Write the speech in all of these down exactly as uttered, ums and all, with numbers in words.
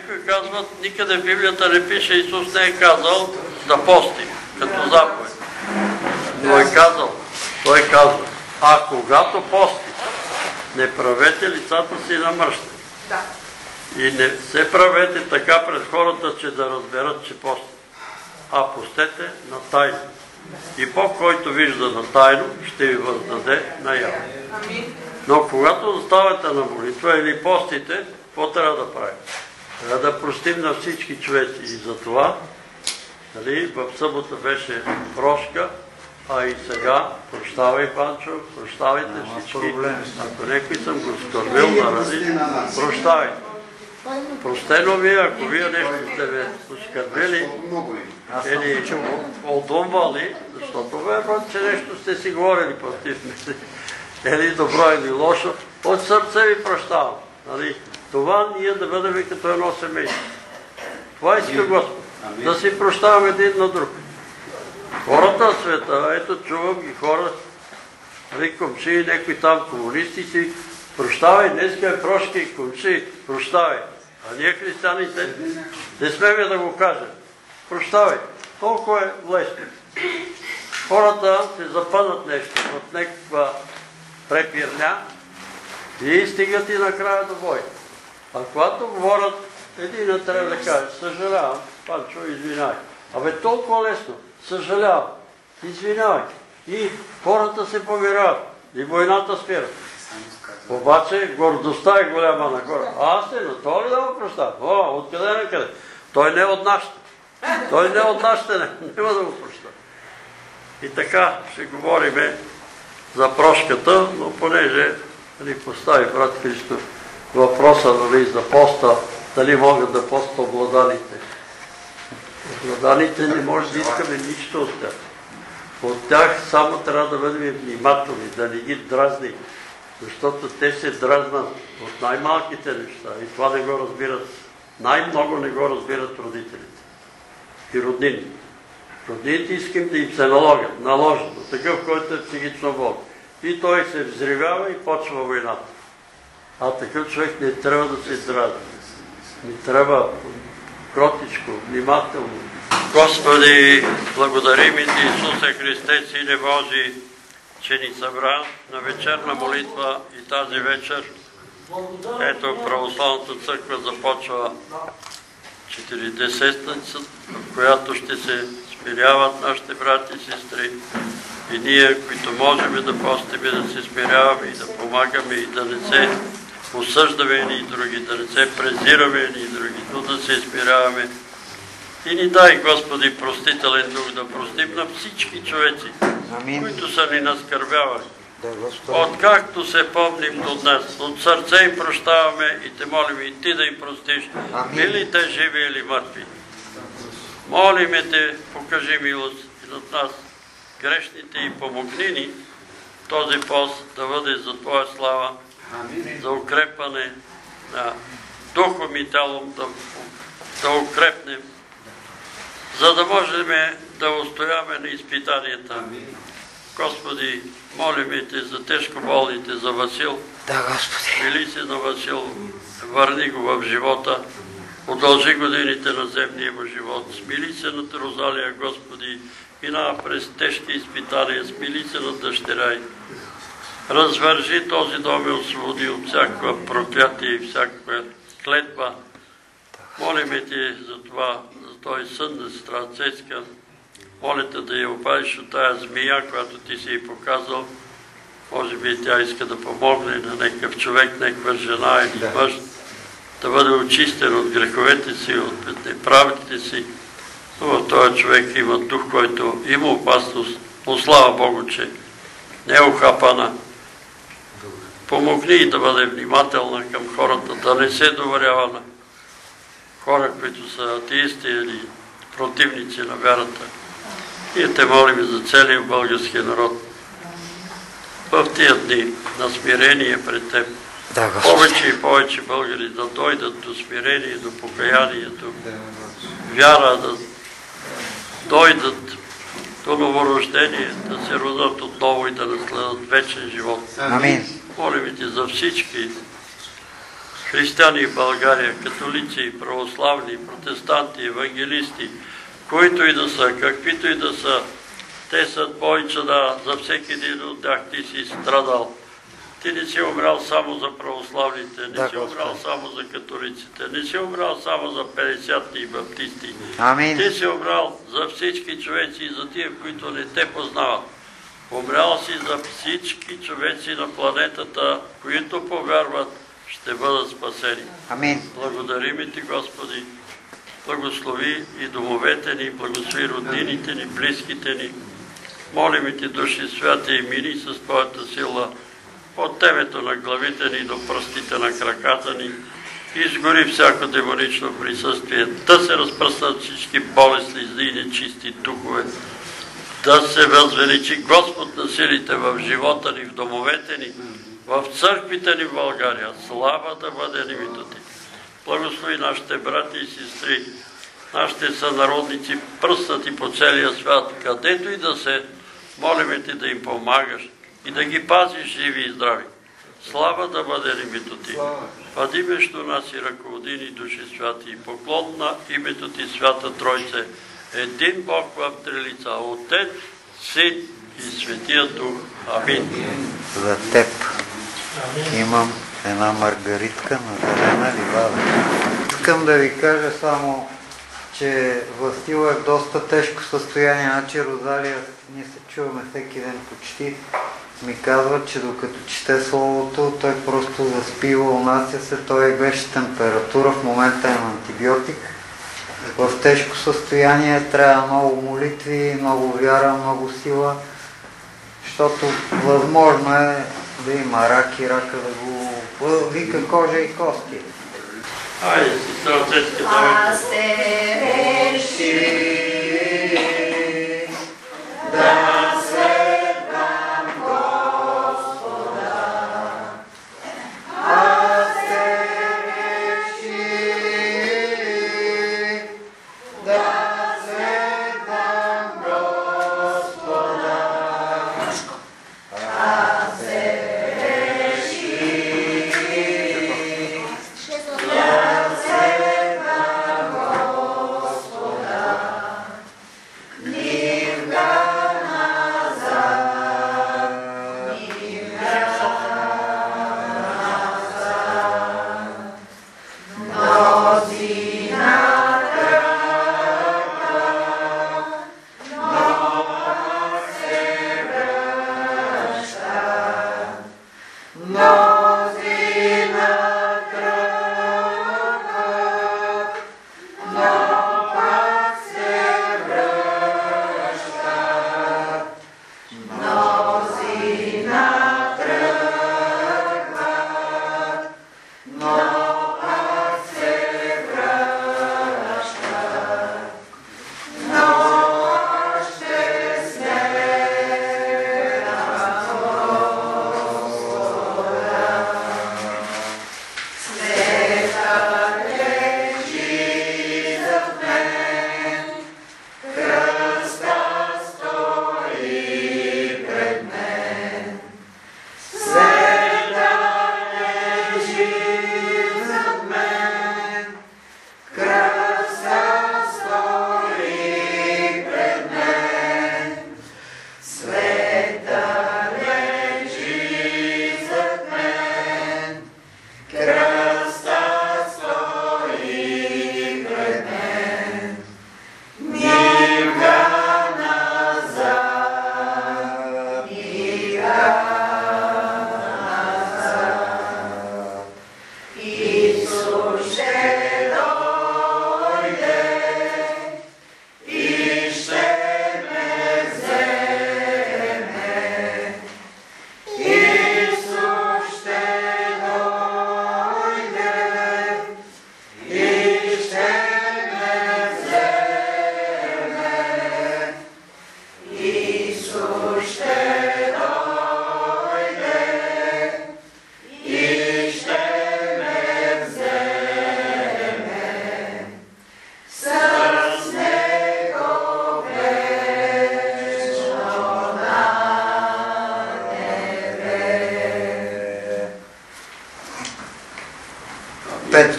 някои казват, никъде в Библията не пише, Исус не е казал да пости, като заповед. Той е казал, той казва, а когато пости, не правете лицата си намръщани. Да. И не се правете така пред хората, че да разберат, че постите. А постете на тайно. И Бог, който вижда на тайно, ще ви въздаде наяве. Но когато заставате на молитва или постите, какво трябва да правим? Трябва да простим на всички човеци. И затова нали, в събота беше прошка, а и сега прощавай, Панчо, прощавайте всички. Ако някой съм го скърбил наради, прощавайте. Простено ви, ако вие нещо сте ме оскърбили или отдумвали, защото верно, че нещо сте си говорили против мене, или добро, или лошо, от сърце ви прощавам. Това ние да бъдем като едно семейство. Това иска Господ. Да си прощаваме един на друг. Хората в света, ето чувам ги хора, комши, някои там комунисти си, прощавай, днеска е прошки, комши, прощавай. А ние християните не смеме да го кажем. Прощавай. Толкова е лесно. Хората се запънат нещо от някаква препирня и стигат и накрая до бой. А когато говорят, един трябва да каже, съжалявам, Панчо, извинявай. Абе толкова лесно. Съжалявам. Извинявай. И хората се помиряват. И войната спира. Обаче гордостта е голяма на хора. А аз не, но той ли да го прощава? О, откъде на къде? Той не е от нашите. Той не е от нашите, не. Няма да го прощава. И така ще говориме за прошката, но понеже ни постави брат Христо въпроса нали, за поста, дали могат да постат обладаните. Обладаните не може да искаме нищо от тях. От тях само трябва да бъдем внимателни, да не ги дразним. Защото те се дразнат от най-малките неща и това не го разбират. Най-много не го разбират родителите и роднини. Роднините искам да им се наложат, наложат от такъв, който е психично болен. И той се взривява и почва войната. А такъв човек не трябва да се дразни. Не трябва кротичко, внимателно. Господи, благодарим и Ти, Исусе Христе, Сине Божий, че ни събра на вечерна молитва и тази вечер. Ето, Православната църква започва четиридесетница, в която ще се смиряват нашите брати и сестри. И ние, които можем да постим, да се смиряваме и да помагаме и да не се осъждаме едни и други, да не се презираме едни и други, но да се смиряваме. И ни дай, Господи, простителен дух да простим на всички човеци, които са ни наскърбявали. Откакто се помним до днес, от сърце им прощаваме и Те молим и Ти да им простиш, били те живи или мъртви. Молиме Те, покажи милост и над нас, грешните, и помогни ни този пост да бъде за Твоя слава, за укрепване на духом и тялом, да, да укрепнем, за да можем да устояваме на изпитанията. Господи, молим Те за тежко болните, за Васил. Да, Господи. Мили се на Васил, върни го в живота, удължи годините на земния му живот. Смили се над Розалия, Господи, мина през тежки изпитания, смили се над дъщеря й. Развържи този дом и освободи от всякаква проклятие и всякаква клетва. Молиме Ти за това, за този сън на сестра Цецка. Моля Те да я опазиш от тая змия, която Ти си й показал. Може би тя иска да помогне на някакъв човек, някаква жена или мъж, да бъде очистен от греховете си, от неправите си. Но в този човек има дух, който има опасност, но слава Богу, че не е ухапана. Помогни и да бъде внимателна към хората, да не се доверява на хора, които са атеисти или противници на вярата. Ние Те молим за целия български народ в тия дни на смирение пред Теб. Да, повече и повече българи да дойдат до смирение, до покаяние, до вяра, да дойдат до новорождение, да се родят отново и да наследят вечен живот. Амин. Молим Ти за всички християни в България, католици, православни, протестанти, евангелисти, които и да са, каквито и да са, те са твои чада, за всеки един от тях ти си страдал. Ти не си умрял само за православните, не да, си умрял само за католиците, не си умрял само за петдесятни и баптисти. Амин. Ти си умрял за всички човеци и за тия, които не те познават. Умрял си за всички човеци на планетата, които повярват, ще бъдат спасени. Амин. Благодарим ти, Господи. Благослови и домовете ни, благослови роднините ни, близките ни. Молим ти, Души Святи, и мини с Твоята сила от темето на главите ни до пръстите на краката ни. Изгори всяко демонично присъствие, да се разпръснат всички болести, зли и нечисти духове, да се възвеличи Господ на силите в живота ни, в домовете ни, в църквите ни в България. Слава да бъде името ти. Благослови нашите брати и сестри, нашите сънародници, пръснати по целия свят, където и да се, молим ти да им помагаш и да ги пазиш живи и здрави. Слава да бъде името ти. Пади между нас и ръководини Души Святи, и поклон на името ти, Свята Тройце, един Бог в три лица, Отец, Син и Светия Дух. Амин. За теб имам една маргаритка на зелена ливада. Искам да ви кажа само, че Васил е в доста тежко състояние, значи Розалия, ние се чуваме всеки ден почти, ми казва, че докато чете Словото, той просто заспива, унася се, той беше температура, в момента е на антибиотик. В тежко състояние трябва много молитви, много вяра, много сила, защото възможно е да има рак и рака да го вика кожа и кости. Айде, сестра Цецка, давай. Да следвам Господа, аз те реши, да следвам Господа, аз те реши, да следвам Господа.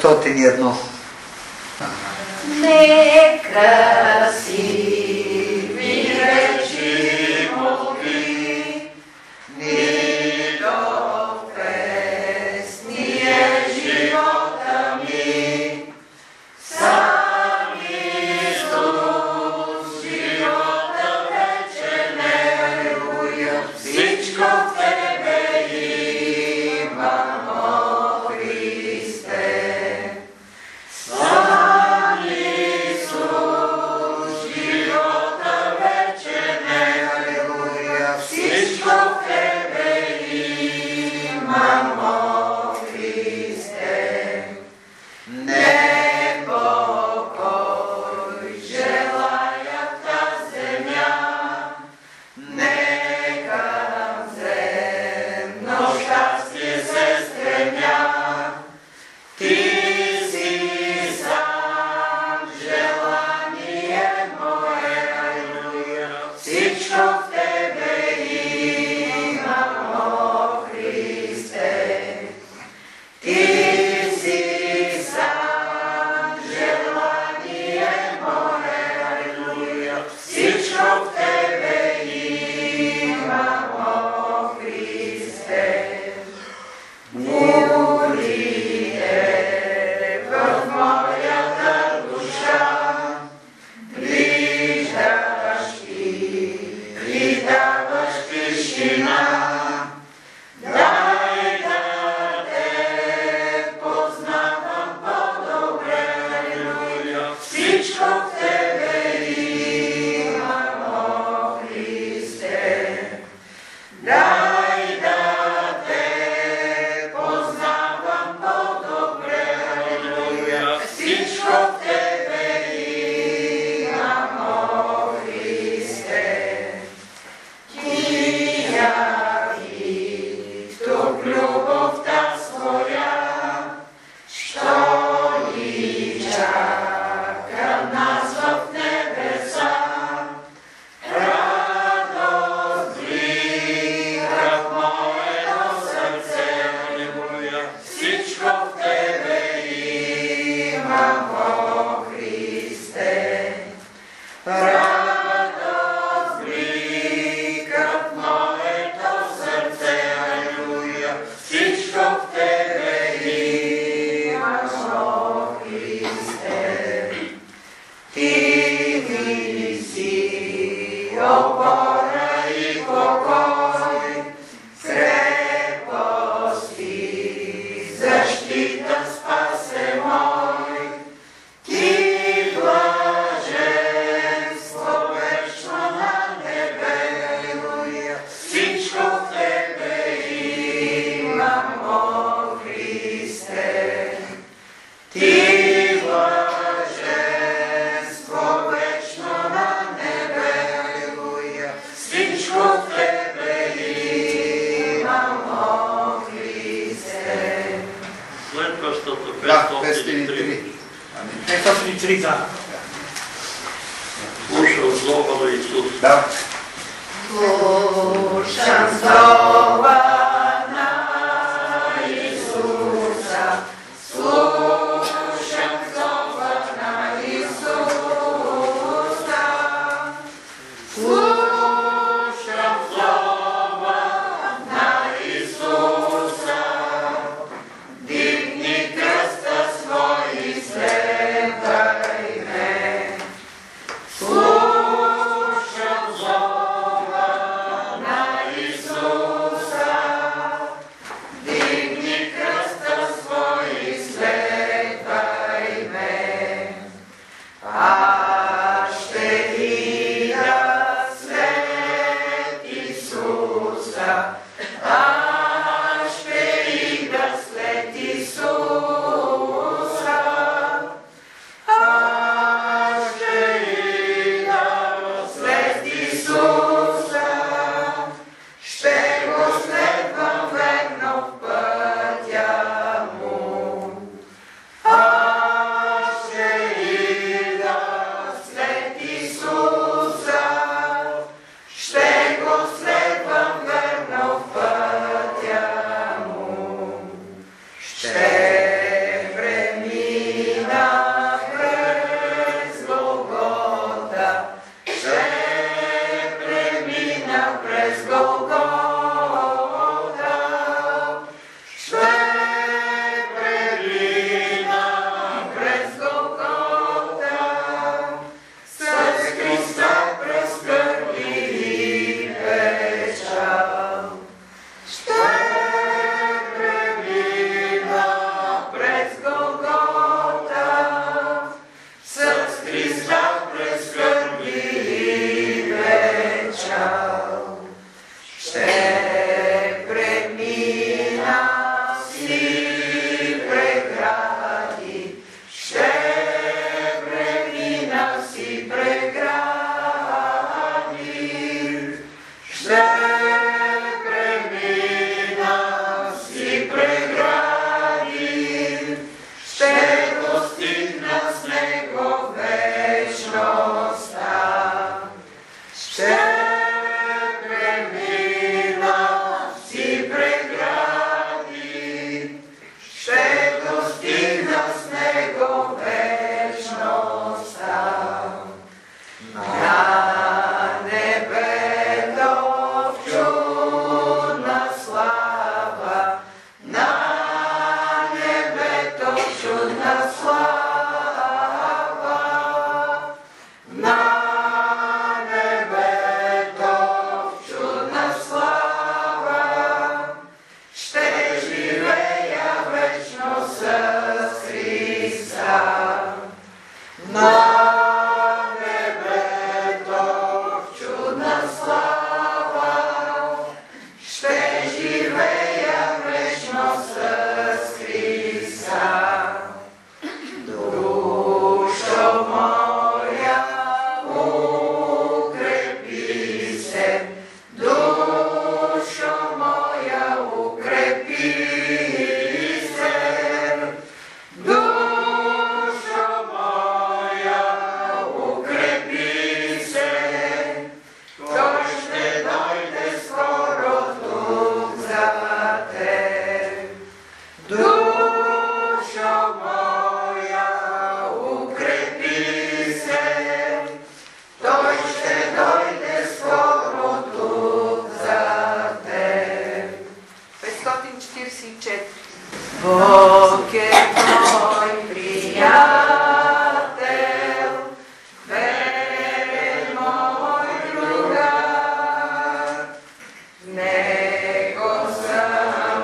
петстотин и едно. Некрасиви речи молви, ни до песния живота ми, сам Исус, живота вечен, алелуя, всичко в Тебе имам, о Христе. Сам Исус, живота вечен, алелуя, всичко в Тебе имам, о Христе. Не покой желая в тази земя, нека нам земно щастие се стремя. Ти си сам желание мое, алелуя, всичко в Тебе имам, о Христе. Ти си сам желание мое, алелуя, всичко в Тебе имам, о Христе. Бурите в моята душа, ближдаш ти и даваш тишина. Дай да те познавам по-добре, алелуя, всичко в Тебе имам, о Христе. Дай да те познавам по-добре, алелуя, всичко в Тебе имам, о Христе. Ти яви тук любовта своя, що ни чака нас в небеса. Радост влива в моето сърце, алелуя, всичко в Тебе имам, о Христе. Радост влика в моето сърце, алелуя, всичко в Тебе имам, о Христе. Ти ми си опора и покой, крепост и защита, спасе мой. Ти блаженство вечно на небе, алелуя, всичко в Тебе имам, о Христе. Ти блаженство вечно на небе, алелуя, всичко в Тебе имам, о Христе. Следващото Да, петстотин и три. петстотин и три, да. Слушам зова на Исус. Да. Слушам зова на Исуса, слушам зова на Исуса, слушам зова на Исуса, дигни кръста свой и следвай ме. Слушам зова на Исуса, Бог е твой приятел, верен мой другар, в Него съм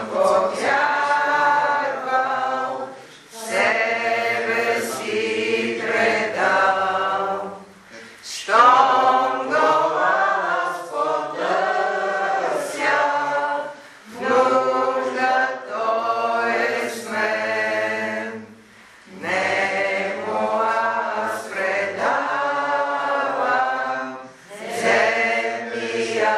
повярвал, себе си предал. Щом го аз потърся, в нужда той е с мен. Нему аз предавам земния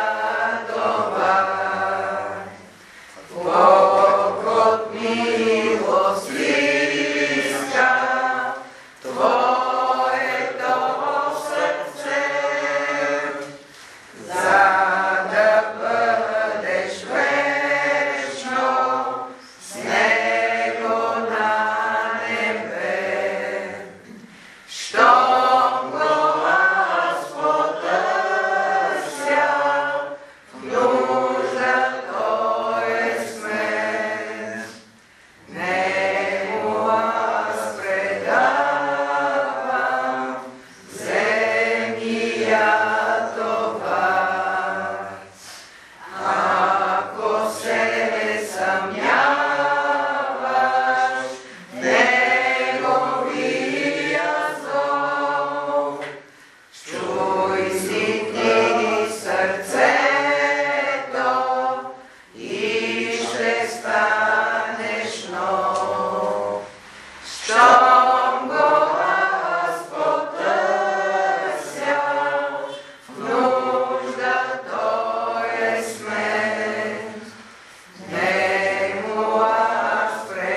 товар. Бог от милост иска твоето сърце, за да бъдеш вечно с Него на небе. Щом го аз потърся, в нужда той е с мен. Нему аз предавам земния товар. Ако се съмняваш в Неговия зов, чуй си ти сърцето и ще станеш нов. Щом го аз потърся, в нужда той е с мен. Нему аз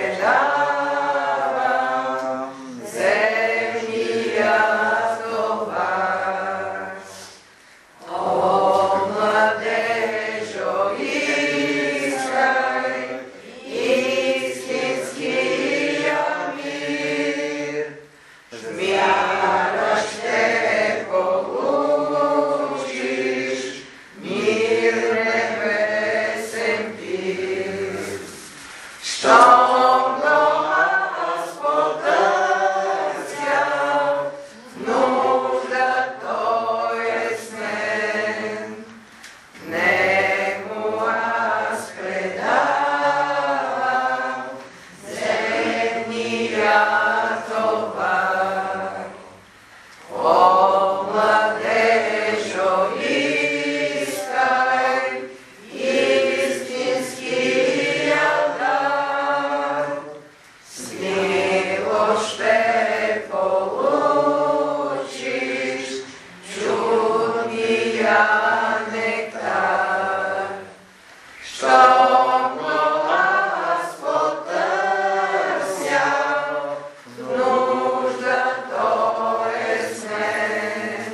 предавам земния товар. О, младежо, искай истинския мир. В мяра ще получиш мир небесен пир. Щом го аз потърся, в нужда той е с мен. Нему аз предавам земния товар. О, младежо, искай истинския дар. С него ще получиш чудния нектар. Щом го аз потърся, в нужда той е с мен.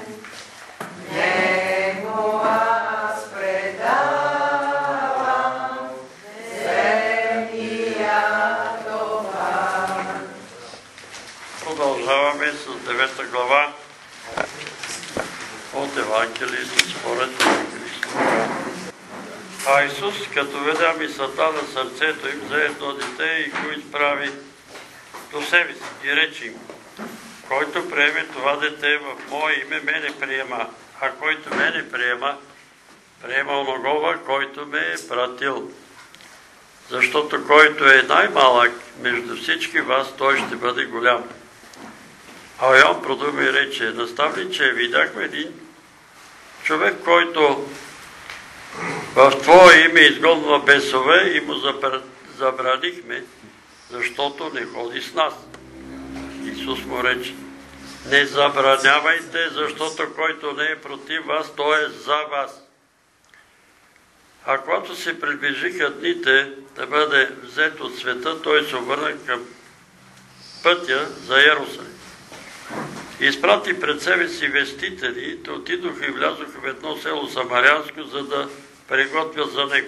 Нему аз предавам земния товар. Продължаваме с девета глава от Евангелието според Евангелието. А Исус, като видя мисълта на сърцето им, взе едно дете и го изправи до себе си и рече им: който приеме това дете в мое име, мене приема, а който мене приема, приема оногова, който ме е пратил. Защото който е най-малък между всички вас, той ще бъде голям. А Йоан продуми и рече: наставниче, видяхме един човек, който в Твое име изгонва бесове и му забранихме, защото не ходи с нас. Исус му рече: не забранявайте, защото който не е против вас, той е за вас. А когато се приближиха дните да бъде взет от света, той се обърна към пътя за Йерусалим. Изпрати пред себе си вестители, да отидоха и влязоха в едно село Самарянско, за да приготвят за него.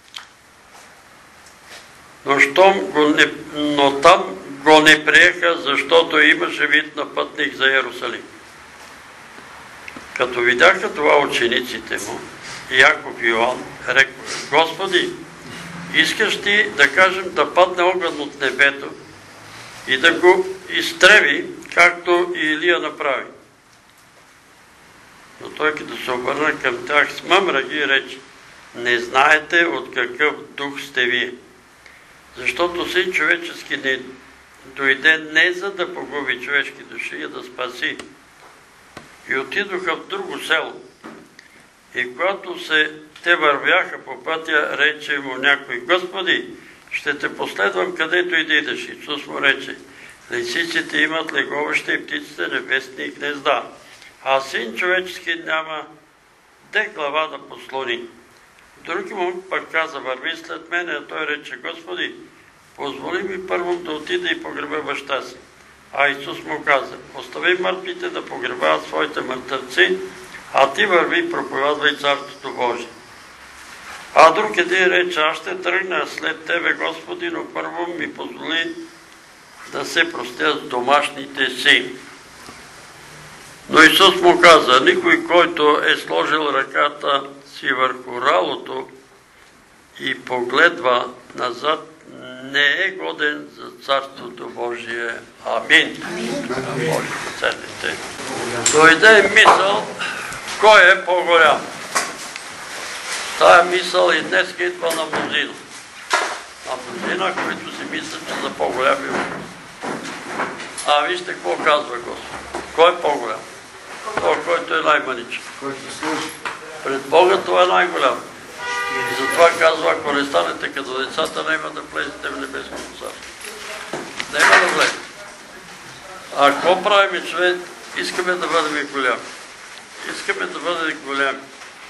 Но, щом го не, но там го не приеха, защото имаше вид на пътник за Йерусалим. Като видяха това учениците му, Яков и Йоан, рекоха: Господи, искаш ти, да кажем, да падне огън от небето и да го изтреби, както и Илия направи. Но той като се обърна към тях, смъмра ги и рече: не знаете от какъв дух сте вие. Защото Син човечески не дойде не за да погуби човешки души, а да спаси. И отидоха в друго село. И когато се те вървяха по пътя, рече му някой: Господи, ще те последвам където и да идеш. Исус му рече: лисиците имат леговища и птиците небесни гнезда, а Син човечески няма де глава да послони. Други му пък каза: върви след мене, а той рече: Господи, позволи ми първо да отида и погреба баща си. А Исус му каза: остави мъртвите да погребават своите мъртъвци, а ти върви и проповядвай Царството Божие. А друг един рече: аз ще тръгна след тебе, Господи, но първо ми позволи да се простя с домашните си. Но Исус му каза: никой, който е сложил ръката си върху ралото и погледва назад, не е годен за Царството Божие. Амин. Моля, седнете. Дойде мисъл, кой е по-голям? Тая мисъл и днес идва на мнозина. На мнозина, които си мислят, че са по-голями. А вижте какво казва Господ. Кой е по-голям? Той, който е най-маничък. Пред Бога това е най-голям. И затова казва: ако не станете като децата, няма да влезете в небесното царство. Няма да влезете. А какво правим, човек? Искаме да бъдем голями. Искаме да бъдем голями.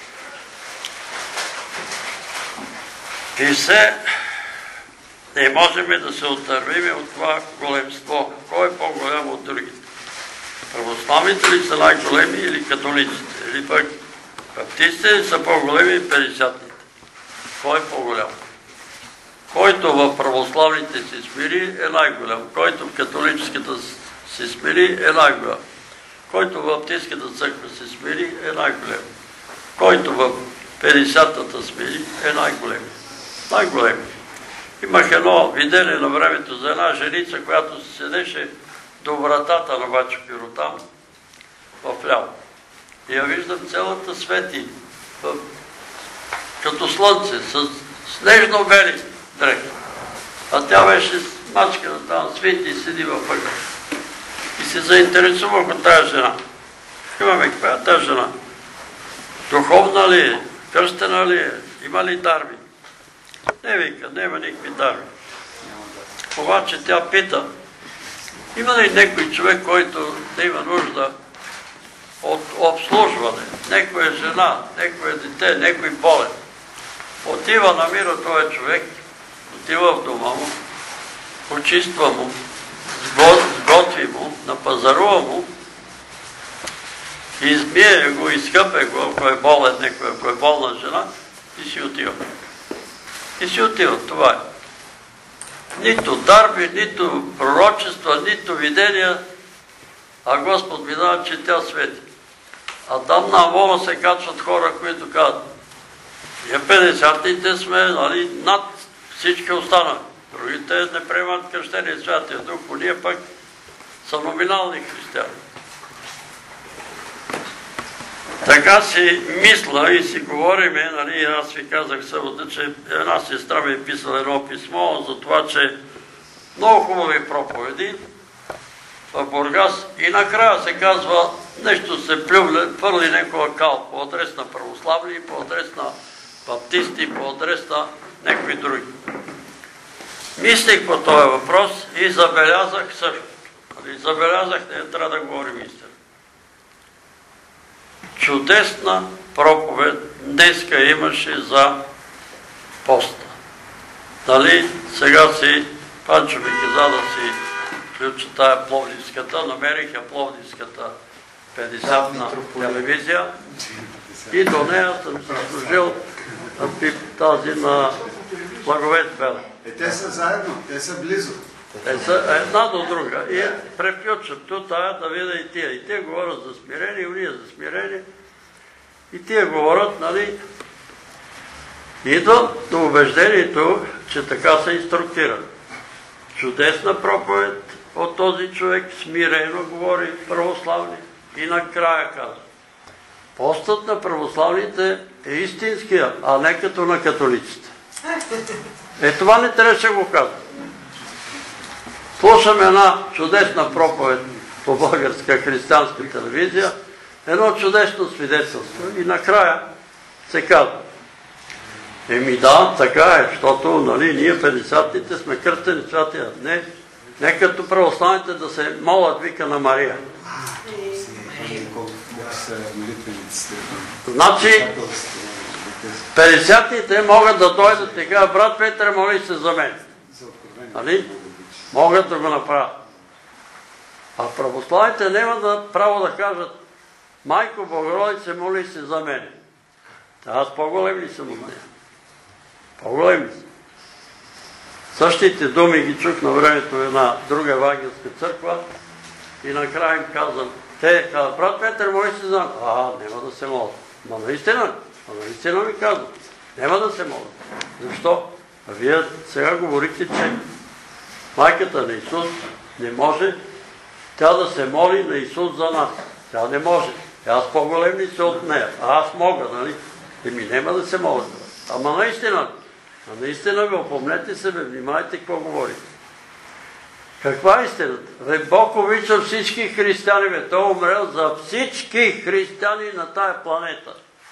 И все не можем да се отървим от това големство. Кой е по-голям от другите? Православните ли са най-големи или католиците? Или пък баптистите са по-големи и петдесятните? Кой е по-голям? Който в православните се смири е най-голям. Който в католическата се смири е най-голям. Който в баптистската църква се смири е най-голям. Който в петдесятата смири е най-голем. Най-голем. Имах едно видение на времето за една женица, която се седеше до вратата на Бачо Пиротам в ляво. И я виждам цялата свети, като слънце, с снежно-бели дрехи. А тя беше мачкана там, свети и седи във ъгъл. И се заинтересувах от тази жена. Имаме, каква е тази жена? Духовна ли е? Кръстена ли е? Има ли дарби? Не, вика, няма никакви дарби. Обаче тя пита: има ли някой човек, който да има нужда от обслужване? Некоя жена, некое дете, некой болен. Отива, намира този човек, отива в дома му, почиства му, сготви му, напазарува му, измие го, изхъпе го, ако е болен некоя, ако е болна жена, и си отива. И си отива, това е. Нито дарби, нито пророчества, нито видения, а Господ ми дава, че тя свети. А там на Авона се качват хора, които казват: ние петдесятните сме, нали, над всички останали. Другите не приемат кръщение Святия Дух, ние пък са номинални християни. Така си мисля и си говориме, нали, аз ви казах събота, че една сестра ми е писала едно писмо за това, че много хубави проповеди в Бургас и накрая се казва, нещо се плювне, хвърли някоя кал по адрес на православни, по адрес на баптисти, по адрес на някои други. Мислих по този въпрос и забелязах също. Забелязах, не трябва да говорим истина. Чудесна проповед днеска имаше за поста. Дали сега си, Панчо ми каза да си включа тая Пловдивската, намерих я Пловдивската петдесетна телевизия и до нея съм служил тази на Благовет Беле. Е, те са заедно, те са близо. Те са една до друга. И преключвам тук тая да видя и тия. И те говорят за смирение, и уния за смирение. И тия говорят, нали, идват до убеждението, че така са инструктирани. Чудесна проповед от този човек, смирено говори православни и накрая казва: постът на православните е истинския, а не като на католиците. Е, това не трябваше да го казва. Слушам една чудесна проповед по българска християнска телевизия, едно чудесно свидетелство и накрая се казва: еми да, така е, защото нали, ние петдесятните сме кръстени святия. Не, не като православните да се молят, вика на Мария. Значи, петдесятните могат да дойдат сега: брат Петър, моли се за мен. Нали? Могат да го направят. А православните няма да право да кажат: майко Богородице, моли се за мен. Аз по-голем ли съм от нея? По-голем ли съм? Същите думи ги чух на времето в една друга евангелска църква и накрая им казвам, те казват: брат Петър, моли се за мен. А, няма да се молят. Ма наистина, ма наистина ми казват: няма да се молят. Защо? А вие сега говорите, че майката на Исус не може тя да се моли на Исус за нас. Тя не може. Аз по-голем ли се от нея? А аз мога, нали? Еми няма да се моля. Ама наистина, а наистина ви опомнете се, бе, внимайте какво говорите. Каква е истината? Бе, Бог обича всички християни, бе. Той умрел за всички християни на тая планета.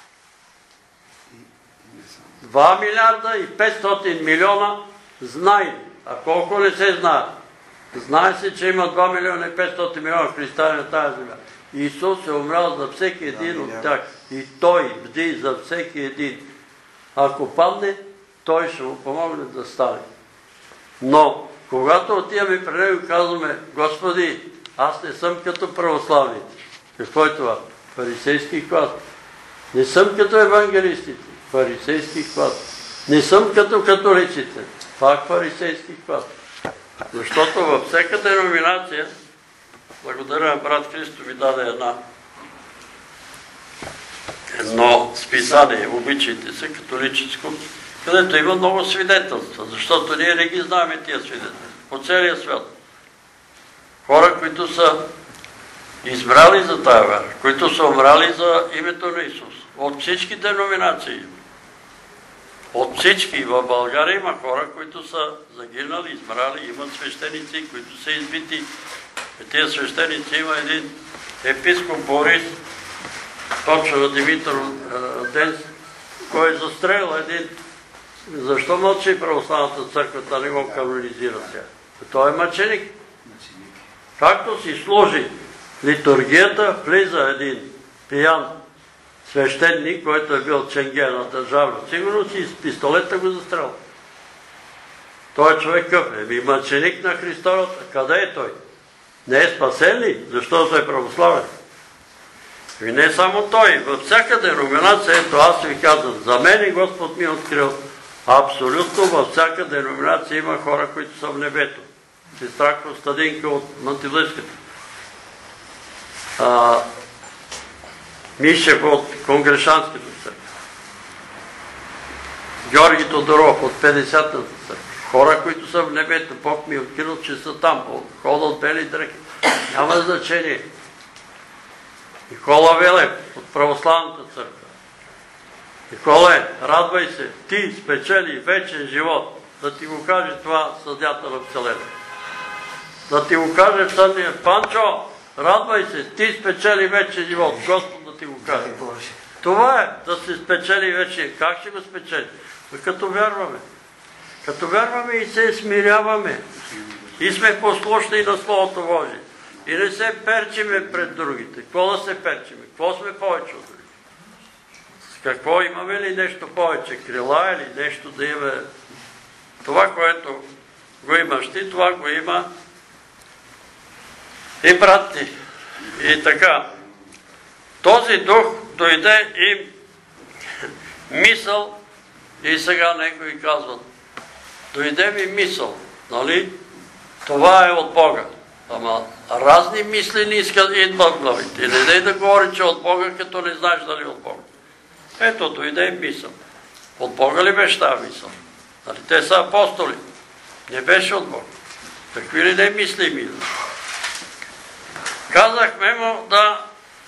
Два милиарда и петстотин милиона знае. А колко не се знае? Знае се, че има два милиона и петстотин милиона християни на тая земя. Исус е умрял за всеки един от тях. И Той бди за всеки един. Ако падне, Той ще му помогне да стане. Но, когато отиваме при Него и казваме: Господи, аз не съм като православните. Какво е това? Фарисейски клас. Не съм като евангелистите. Фарисейски клас. Не съм като католиците. Пак фарисейски клас. Защото във всяка деноминация, благодаря, брат Христо ми даде една едно списание, обичайте се, католическо, където има много свидетелства, защото ние не ги знаем тия свидетелства по целия свят. Хора, които са избрали за тая вера, които са умрали за името на Исус. От всички деноминации. От всички. В България има хора, които са загинали, избрали, имат свещеници, които са избити. Тия свещеници има един епископ Борис, точно на Димитър ден, кой е застрелил един. Защо мълчи православната църква, да не го канонизира сега? Той е мъченик. Както си служи литургията, влиза един пиян свещеник, който е бил ченге на държавна сигурност и с пистолета го застрелил. Той е човек къв, еми мъченик на Христовата. Къде е той? Не е спасен ли? Защото е православен. И не само той. Във всяка деноминация, ето аз ви казвам, за мен Господ ми е открил. Абсолютно във всяка деноминация има хора, които са в небето. Сестра Костадинка от Мантилийската. Мишев от Конгрешанската църква. Георги Тодоров от петдесятата църква. Хора, които са в небето. Бог ми е открил, че са там. Ходят бели дрехи. Няма значение. Никола Велев от Православната църква. Николе, радвай се, ти спечели вечен живот. Да ти го каже това съдята на Вселена. Да ти го каже съдния: Панчо, радвай се, ти спечели вечен живот. Господ да ти го каже. Това е, да се спечели вечен. Как ще го спечели? Като вярваме. Като вярваме и се смиряваме. И сме послушни на Словото Божие. И не се перчиме пред другите. Какво да се перчиме? Какво сме повече от другите? С какво имаме ли нещо повече? Крила или нещо да има? Това, което го имаш ти, това го има и брат ти. И така. Този дух дойде и мисъл и сега някои казват: дойде ми мисъл, нали? Това е от Бога. Ама разни мисли не искат, идват в главите. И не дай да говори, че от Бога, като не знаеш дали от Бога. Ето, дойде мисъл. От Бога ли беше тази мисъл? Нали те са апостоли? Не беше от Бога. Какви ли не мисли ми? Казахме му да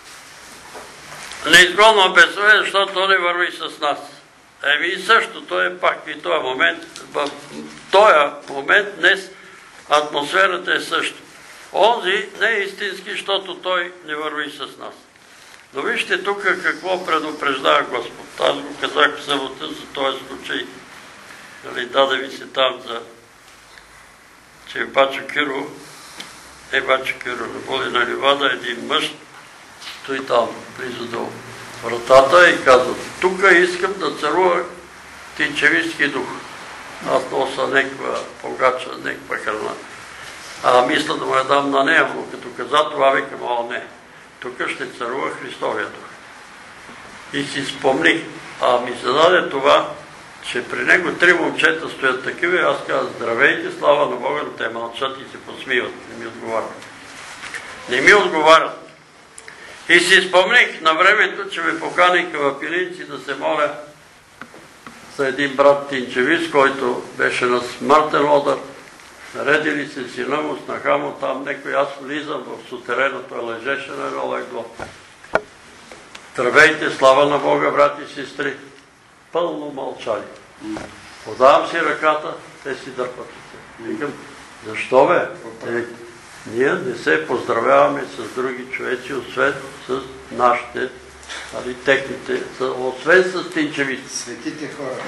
не изгонва бесове, защото то не върви с нас. Еми и същото е пак и този момент. В този момент днес атмосферата е също. Онзи не е истински, защото той не върви с нас. Но вижте тук какво предупреждава Господ. Аз го казах в събота за този случай. Нали, даде ми се там за че Бачо Киро, е Бачо Киро, на Болина Ливада, един мъж, той там, близо до вратата и казва, тук искам да царува тинчевистки дух. Аз носа някаква погача, някаква храна. А мисля да му я дам на нея, но като каза това, викам, а не, тук ще царува Христовия дух. И си спомних, а ми се даде това, че при него три момчета стоят такива и аз казвам, здравейте, слава на Бога, но те мълчат и се посмиват, не ми отговарят. Не ми отговарят. И си спомних на времето, че ме поканиха в Пилинци да се моля за един брат Тинчевис, който беше на смъртен удар. Наредили се сина му, снаха му, там некой, аз влизам в сутерена, той лежеше на едно легло. Здравейте, слава на Бога, брати и сестри. Пълно мълчали. Подавам си ръката, те си дърпат. Викам, защо бе? Е, ние не се поздравяваме с други човеци, освен с нашите, али техните, освен с тинчевите. Светите хора.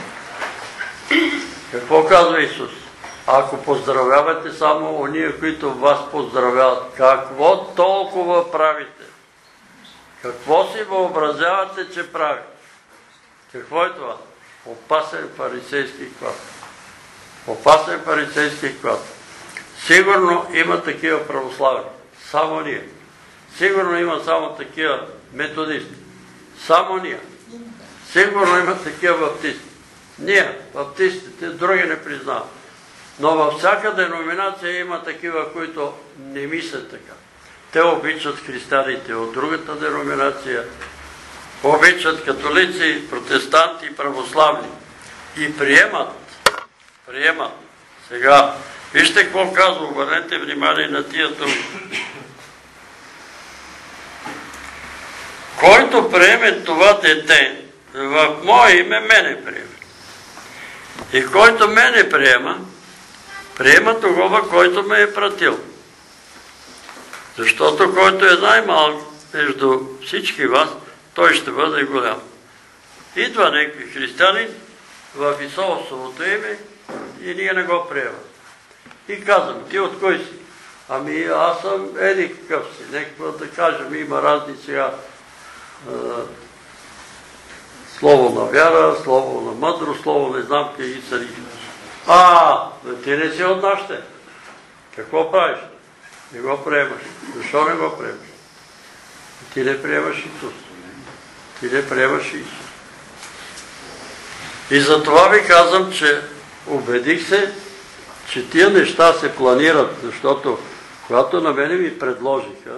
Какво казва Исус? Ако поздравявате само ония, които вас поздравяват, какво толкова правите? Какво си въобразявате, че правите? Какво е това? Опасен фарисейски хват. Опасен фарисейски хват. Сигурно има такива православни. Само ние. Сигурно има само такива методисти. Само ние. Сигурно има такива баптисти. Ние, баптистите, други не признават. Но във всяка деноминация има такива, които не мислят така. Те обичат християните от другата деноминация, обичат католици, протестанти, православни и приемат, приемат. Сега, вижте какво казва, обърнете внимание на тия думи. Който приеме това дете, в мое име мене приеме. И който мене приема, приема тогава, който ме е пратил. Защото който е най-малък между всички вас, той ще бъде голям. Идва някой християнин в Исусовото име и ние не го приемаме. И казвам, ти от кой си? Ами аз съм еди какъв си. Неква да кажем, има разни сега е, слово на вяра, слово на мъдро, слово не знам какви са. А, ти не си от нашите. Какво правиш? Не го приемаш. Защо не го приемаш? Ти не приемаш Исус. Ти не приемаш Исус. И затова ви казвам, че убедих се, че тия неща се планират, защото когато на мене ми предложиха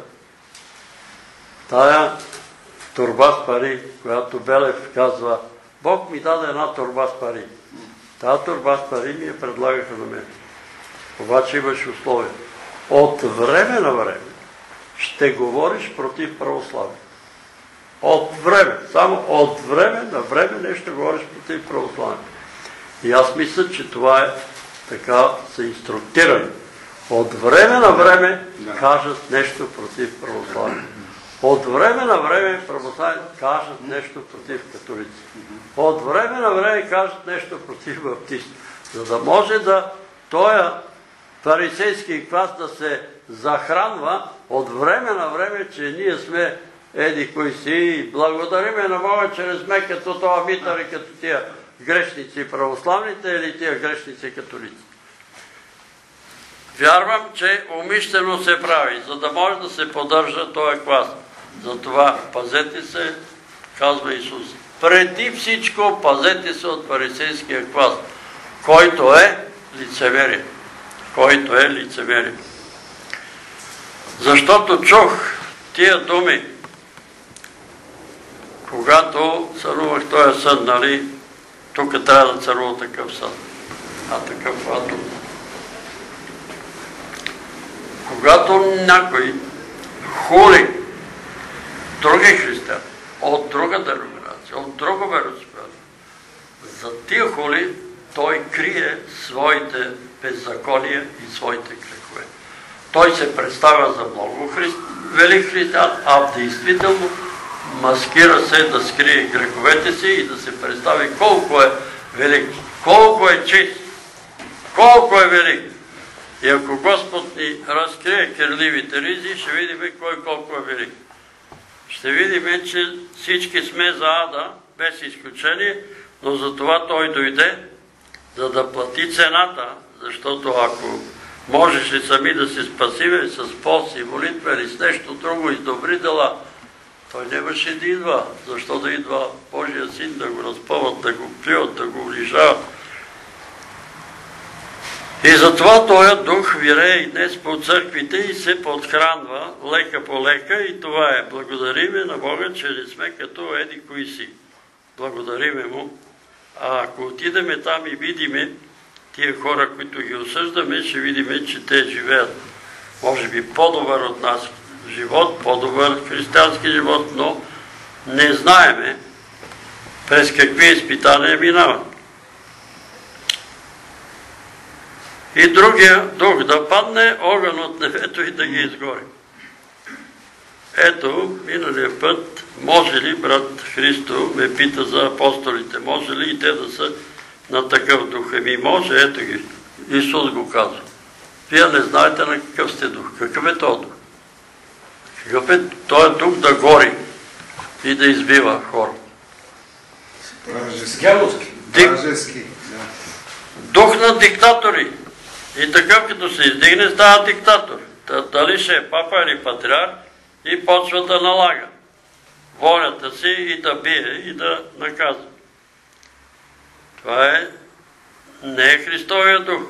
тая торба с пари, която Белев казва, Бог ми даде една торба с пари. Тая торба с пари ми я предлагаха на мен. Обаче имаш условия. От време на време ще говориш против православие. От време, само от време на време нещо говориш против православие. И аз мисля, че това е така са инструктирани. От време на време кажат нещо против православие. От време на време православие кажат нещо против католици. От време на време кажат нещо против баптисти. За да може да този фарисейски клас да се захранва от време на време, че ние сме еди кои си и благодариме на Бога чрез ме като това митър и като тия грешници православните или тия грешници католици. Вярвам, че умишлено се прави, за да може да се поддържа този клас. Затова пазете се, казва Исус. Преди всичко пазете се от фарисейския клас, който е лицемерие. Който е лицемерие. Защото чух тия думи, когато сънувах този сън, нали, тук трябва да царува такъв съд. А такъв атом. Когато някой хули други християни от друга деноминация, от друго вероизповедание, за тия хули той крие своите беззакония и своите грехове. Той се представя за много хри... велик християн, а действително маскира се да скрие греховете си и да се представи колко е велик, колко е чист, колко е велик. И ако Господ ни разкрие кирливите ризи, ще видим кой колко е велик. Ще видим, че всички сме за ада, без изключение, но за това той дойде, за да плати цената, защото ако можеше сами да се спасиме с пост и молитва или с нещо друго и с добри дела, той нямаше да идва. Защо да идва Божия син да го разпъват, да го плюят, да го улижават? И затова този дух вирее и днес по църквите и се подхранва лека по лека и това е. Благодариме на Бога, че не сме като еди кои си. Благодариме му. А ако отидеме там и видиме тия хора, които ги осъждаме, ще видиме, че те живеят може би по-добър от нас живот, по-добър християнски живот, но не знаеме през какви изпитания минават. И другия дух да падне, огън от небето и да ги изгори. Ето, миналия път, може ли, брат Христо ме пита за апостолите, може ли и те да са на такъв дух? Еми може, ето ги. Исус го казва. Вие не знаете на какъв сте дух. Какъв е този дух? Какъв е този дух да гори и да избива хора? Вражески. Дух на диктатори. И такъв като се издигне, става диктатор. Дали ще е папа или патриарх и почва да налага волята си и да бие и да наказва. Това е не е Христовия дух.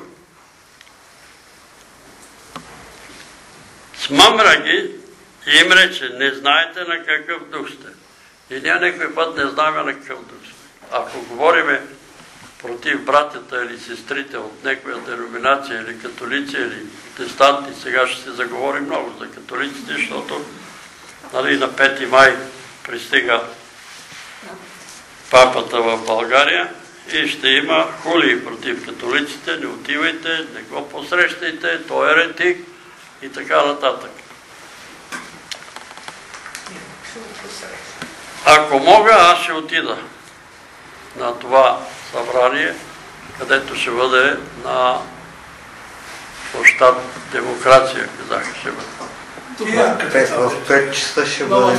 Смъмра ги и им рече, не знаете на какъв дух сте. И ние някой път не знаем на какъв дух сте. Ако говориме против братята или сестрите от някоя деноминация или католици или протестанти, сега ще се заговори много за католиците, защото нали, на пети май пристига папата в България и ще има хули против католиците, не отивайте, не го посрещайте, той е еретик и така нататък. Ако мога, аз ще отида на това събрание, където ще бъде на площад Демокрация, казах, ще бъде. В пет часа ще бъде.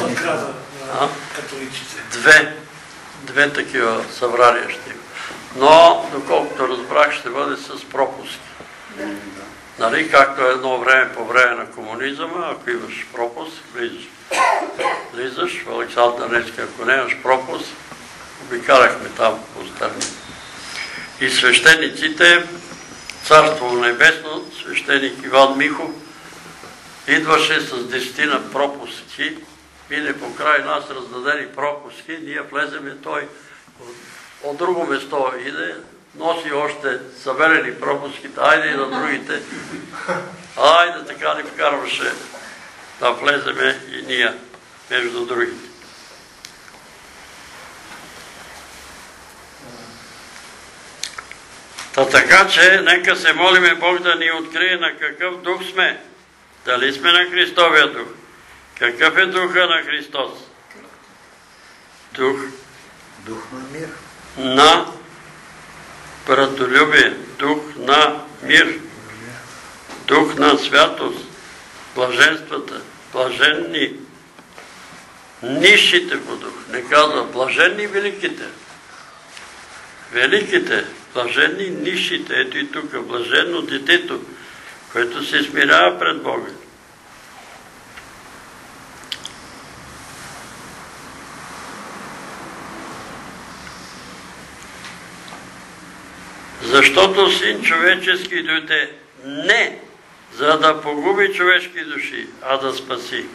Две. Две такива събрания ще има. Но, доколкото разбрах, ще бъде с пропуски. Нали, както едно време по време на комунизма, ако имаш пропуск, влизаш. Влизаш в Александър Невски, ако нямаш пропуск, обикаляхме там по страни. И свещениците, Царство небесно, свещеник Иван Михов, идваше с десетина пропуски, мине по край нас раздадени пропуски, ние влеземе, той от, от друго место иде, носи още съберени пропуските, айде и на другите, айде така ни вкарваше да влеземе и ние между другите. Та така, че нека се молиме Бог да ни открие на какъв дух сме. Дали сме на Христовия дух? Какъв е духа на Христос? Дух. Дух на мир. На братолюбие. Дух на мир. Дух на святост. Блаженствата. Блаженни. Нисшите по дух. Не казва блаженни великите. Великите. Блаженни нисшите. Ето и тук. Блаженно детето, което се смирява пред Бога. Защото Син човечески дойде не за да погуби човешки души, а да спаси.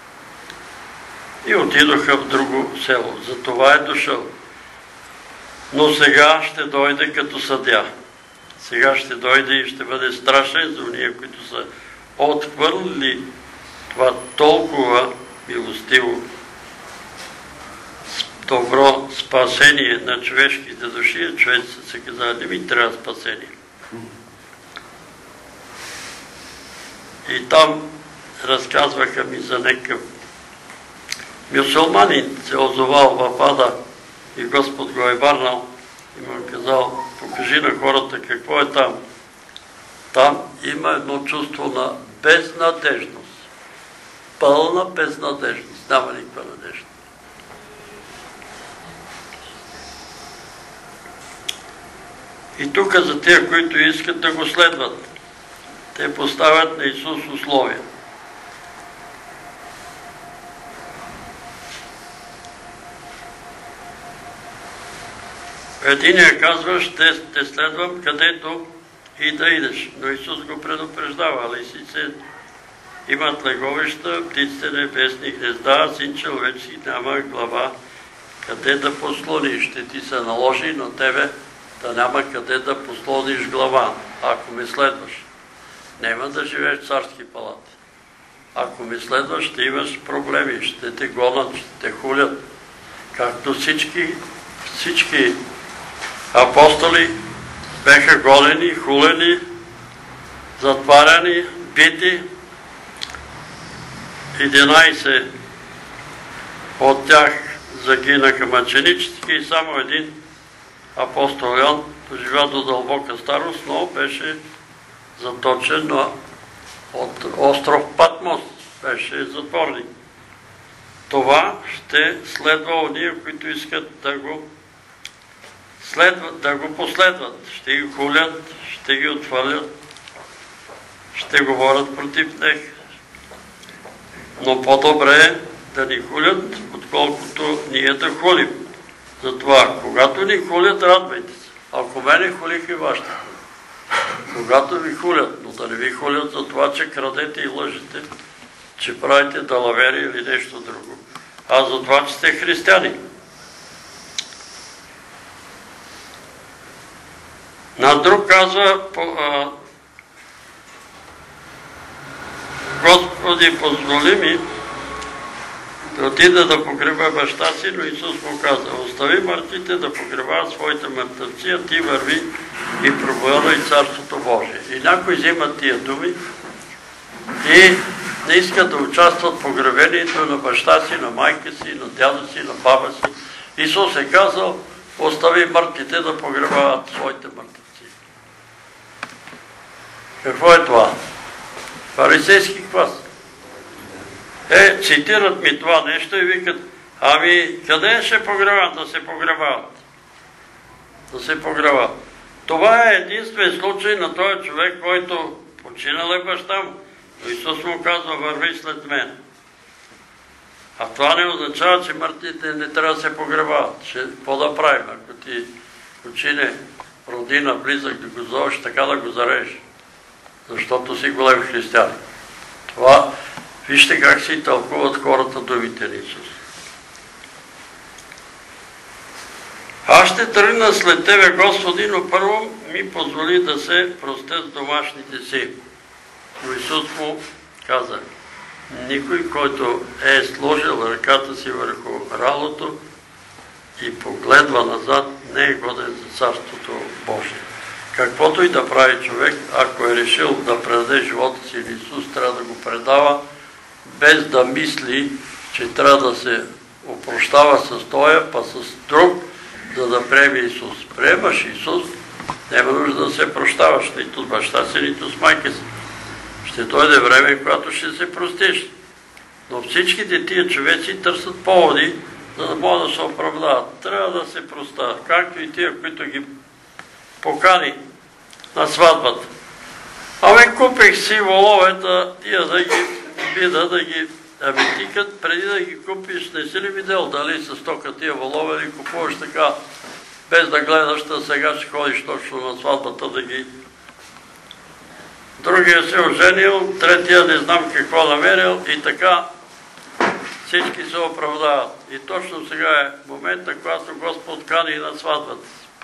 И отидоха в друго село. За това е дошъл. Но сега ще дойде като съдия. Сега ще дойде и ще бъде страшен за уния, които са отхвърлили това толкова милостиво добро спасение на човешките души, а човеците се казали, не ми трябва спасение. И там разказваха ми за някакъв мюсюлманин, се озовал в ада и Господ го е върнал и му е казал, покажи на хората какво е там. Там има едно чувство на безнадежност. Пълна безнадежност. Няма никаква надежда. И тук за тия, които искат да го следват, те поставят на Исус условия. Единия казва, ще те следвам където и да идеш. Но Исус го предупреждава. Лисиците имат леговища, птиците небесни гнезда, син човечки няма глава къде да послониш. Ще ти се наложи на тебе да няма къде да послониш глава, ако ме следваш. Няма да живееш в царски палати. Ако ме следваш, ще имаш проблеми, ще те гонят, ще те хулят. Както всички, всички апостоли беха гонени, хулени, затваряни, бити. единайсет от тях загинаха мъченически и само един апостол Йоан доживя до дълбока старост, но беше заточен от остров Патмос, беше затворник. Това ще следва ония, които искат да го следват, да го последват. Ще ги хулят, ще ги отвалят, ще говорят против них. Но по-добре е да ни хулят, отколкото ние да хулим. Затова, когато ни хулят, радвайте се. Ако мене хулих и вашите. Когато ви хулят, но да не ви хулят за това, че крадете и лъжете, че правите далавери или нещо друго, а за това, че сте християни. На друг казва, Господи, позволи ми да отида да погреба баща си, но Исус му каза, остави мъртвите да погребават своите мъртвци, а ти върви и проповядай Царството Божие. И някои взимат тия думи и не искат да участват в погребението на баща си, на майка си, на дядо си, на баба си. Исус е казал, остави мъртвите да погребават своите мъртвци. Какво е това? Фарисейски квас. Е, цитират ми това нещо и викат, ами къде ще погребават? Да се погребават. Да се погребават. Това е единствен случай на този човек, който починал е баща му. Но Исус му казва, върви след мен. А това не означава, че мъртвите не трябва да се погребават. Какво да правим? Ако ти почине родина, близък, да го зовеш, така да го зарежеш. Защото си голем християн. Това, вижте как си тълкуват хората думите на Исус. Аз ще тръгна след Тебе, Господи, но първо ми позволи да се простят домашните си. Но Исус му каза, никой, който е сложил ръката си върху ралото и погледва назад, не е годен за Царството Божие. Каквото и да прави човек, ако е решил да предаде живота си на Исус, трябва да го предава, без да мисли, че трябва да се опрощава с тоя, па с друг, за да приеме Исус. Приемаш Исус, няма нужда да се прощаваш, нито с баща си, нито с майка си. Ще дойде време, когато ще се простиш. Но всичките тия човеци търсят поводи, за да могат да се оправдават. Трябва да се простават, както и тия, които ги покани на сватбата. Ами купих си воловета, тия да ги вида, да ги... Ами ти като преди да ги купиш, не си ли видел дали с тока тия волове или купуваш така, без да гледаш, да сега ще ходиш точно на сватбата да ги... Другия се оженил, третия не знам какво намерил и така всички се оправдават. И точно сега е момента, когато Господ кани на сватбата си.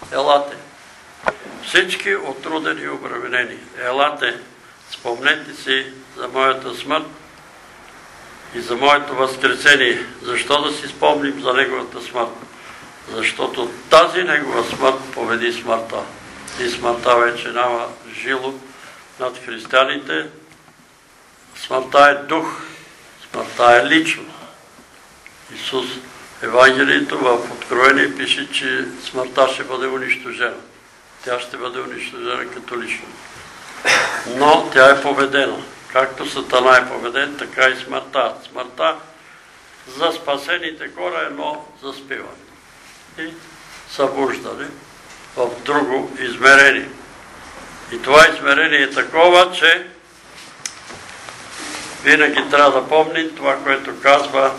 елате. Всички отрудени и обременени, елате, спомнете си за моята смърт и за моето възкресение. Защо да си спомним за неговата смърт? Защото тази негова смърт победи смъртта. И смъртта вече няма жило над християните. Смъртта е дух, смъртта е личност. Исус, Евангелието в Откровение пише, че смъртта ще бъде унищожена. Тя ще бъде унищожена като личност. Но тя е победена. Както Сатана е победен, така и смъртта. Смъртта за спасените хора е едно заспиване и събуждане в друго измерение. И това измерение е такова, че винаги трябва да помним това, което казва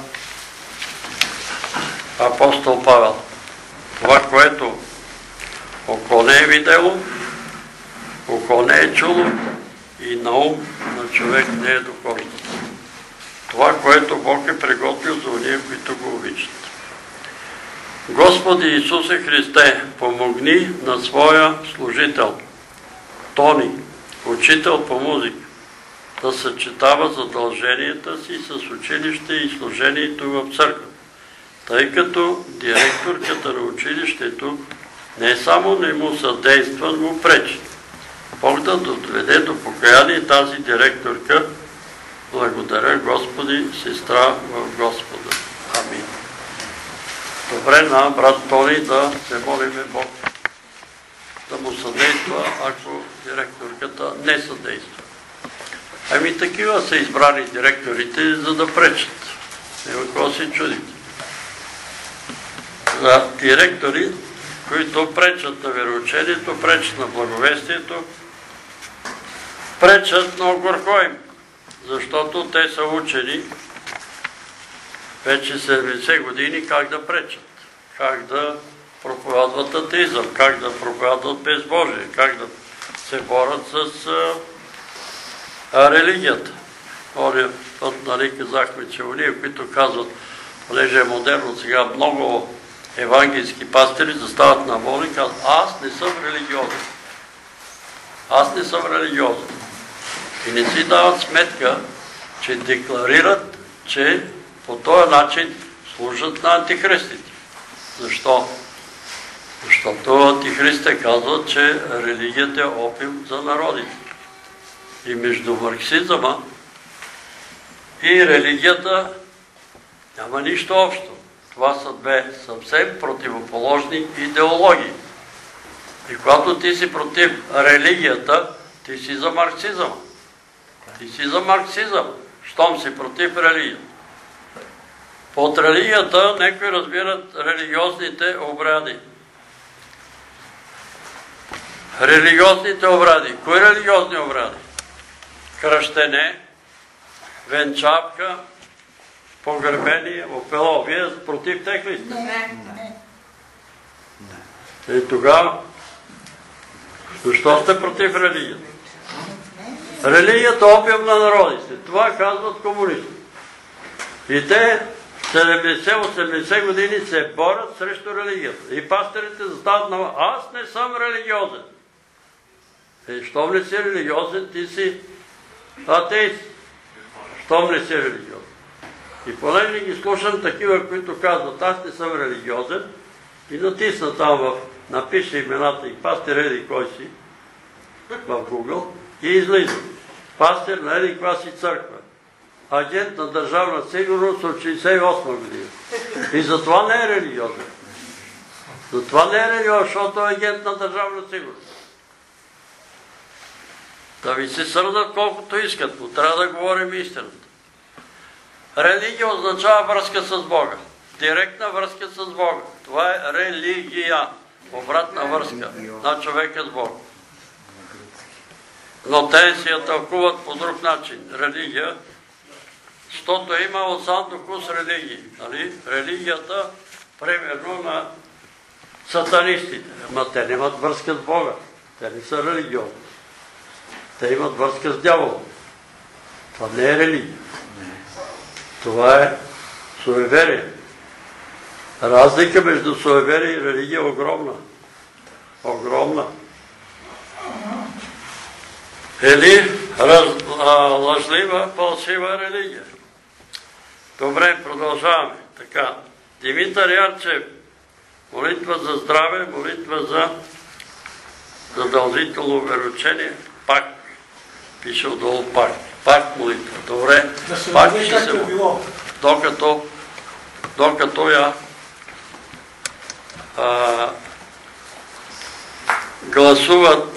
апостол Павел. Това, което око не е видело, око не е чуло и на ум на човек не е дохождало. Това, което Бог е приготвил за уния, които го обичат. Господи Исусе Христе, помогни на своя служител, Тони, учител по музика, да съчетава задълженията си с училище и служението в църква, тъй като директорката на училището не само не му съдейства, но му пречи. Бог да доведе до покаяние тази директорка. Благодаря, Господи, сестра в Господа. Амин. Добре, на брат Тони да се молиме Бог да му съдейства, ако директорката не съдейства. Ами такива са избрани директорите, за да пречат. Няма какво се чудите. За директори, които пречат на вероучението, пречат на благовестието, пречат на горко им, защото те са учени вече седемдесет години как да пречат, как да проповядват атеизъм, как да проповядват безбожие, как да се борят с а, религията. Оня път, нали, казахме, че уния, които казват, понеже е модерно сега, много евангелски пастири застават на моли и казват, аз не съм религиозен. Аз не съм религиозен. И не си дават сметка, че декларират, че по този начин служат на антихристите. Защо? Защото антихристите казват, че религията е опиум за народите. И между марксизма и религията няма нищо общо. Това са две съвсем противоположни идеологии. И когато ти си против религията, ти си за марксизъм. Ти си за марксизъм, щом си против религията. Под религията некои разбират религиозните обряди. Религиозните обряди. Кои религиозни обряди? Кръщене, венчавка, погребение, опело. Вие против тех ли сте? Не. И тогава, защо сте против религията? Религията е опиум на народите. Това казват комунисти. И те седемдесет-осемдесет години се борят срещу религията. И пастирите застават на... Аз не съм религиозен. И щом не си религиозен, ти си атеист. Щом не си религиозен. И понеже ги слушам такива, които казват, аз не съм религиозен, и натисна там в... Напиша имената и пастир еди кой си в Google и излиза. Пастир на еди каква си църква. Агент на държавна сигурност от шейсет и осма година. И затова не е религиозен. Затова не е религиозен, защото е агент на държавна сигурност. Да ви се сърдат колкото искат, но трябва да говорим истината. Религия означава връзка с Бога. Директна връзка с Бога. Това е религия. Обратна връзка на човека с Бога. Но те си я тълкуват по друг начин. Религия, защото е имало сантокус религии. Нали? Религията, примерно на сатанистите. Ама те нямат връзка с Бога. Те не са религиозни. Те имат връзка с дявола. Това не е религия. Това е суеверие. Разлика между суеверие и религия е огромна. огромна. Или раз, а, лъжлива, фалшива религия. Добре, продължаваме. Така, Димитър Ярчев, молитва за здраве, молитва за задължително вероучение, пак пише отдолу пак. Пак молитва. Добре, пак ще се молитва. Докато, докато я а, гласуват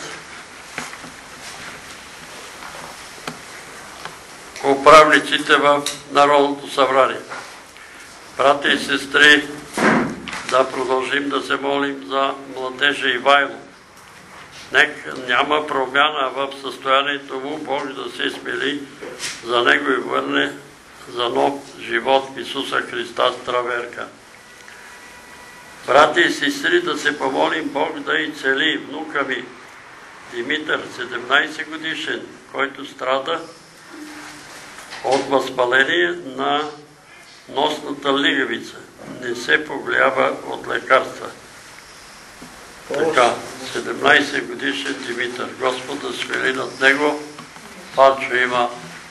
управниците в Народното събрание. Брати и сестри, да продължим да се молим за младежа Ивайло. Нека няма промяна в състоянието му, Бог да се смели за него и върне за нов живот в Исуса Христа Страверка. Брати и сестри, да се помолим Бог да и цели внука ми Димитър, седемнайсет годишен, който страда от възпаление на носната лигавица. Не се повлиява от лекарства. Така, седемнайсет годишен Димитър. Господ да смели над него. Панчо има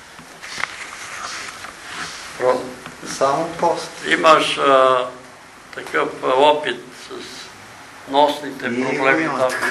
само пост. Имаш а, такъв а, опит с носните проблеми.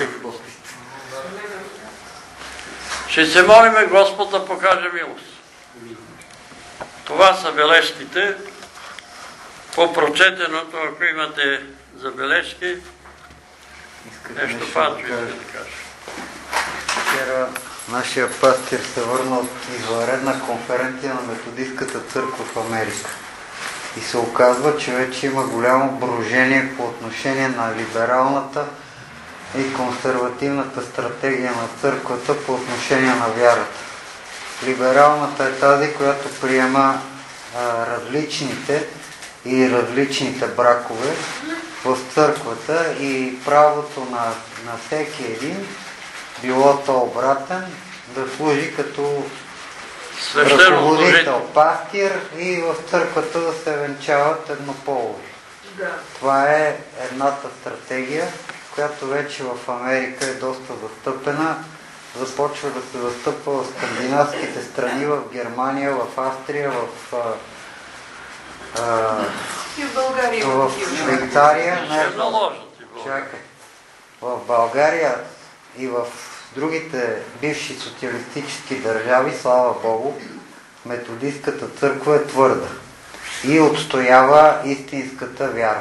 Ще се молиме Господ да покаже милост. Това са бележките. По прочетеното, ако имате забележки, нещо Панчо иска да каже. Вчера нашия пастир се върна от извънредна конференция на Методистката църква в Америка. И се оказва, че вече има голямо брожение по отношение на либералната и консервативната стратегия на църквата по отношение на вярата. Либералната е тази, която приема а, различните и различните бракове в църквата и правото на, на всеки един, било то обратен, да служи като ръководител, пастир и в църквата да се венчават еднополови. Да. Това е едната стратегия, която вече в Америка е доста застъпена. Започва да се застъпва в скандинавските страни, в Германия, в Австрия, в, а, и в България, в Швейцария. Не, чакай. В България и в другите бивши социалистически държави, слава Богу, методистката църква е твърда и отстоява истинската вяра.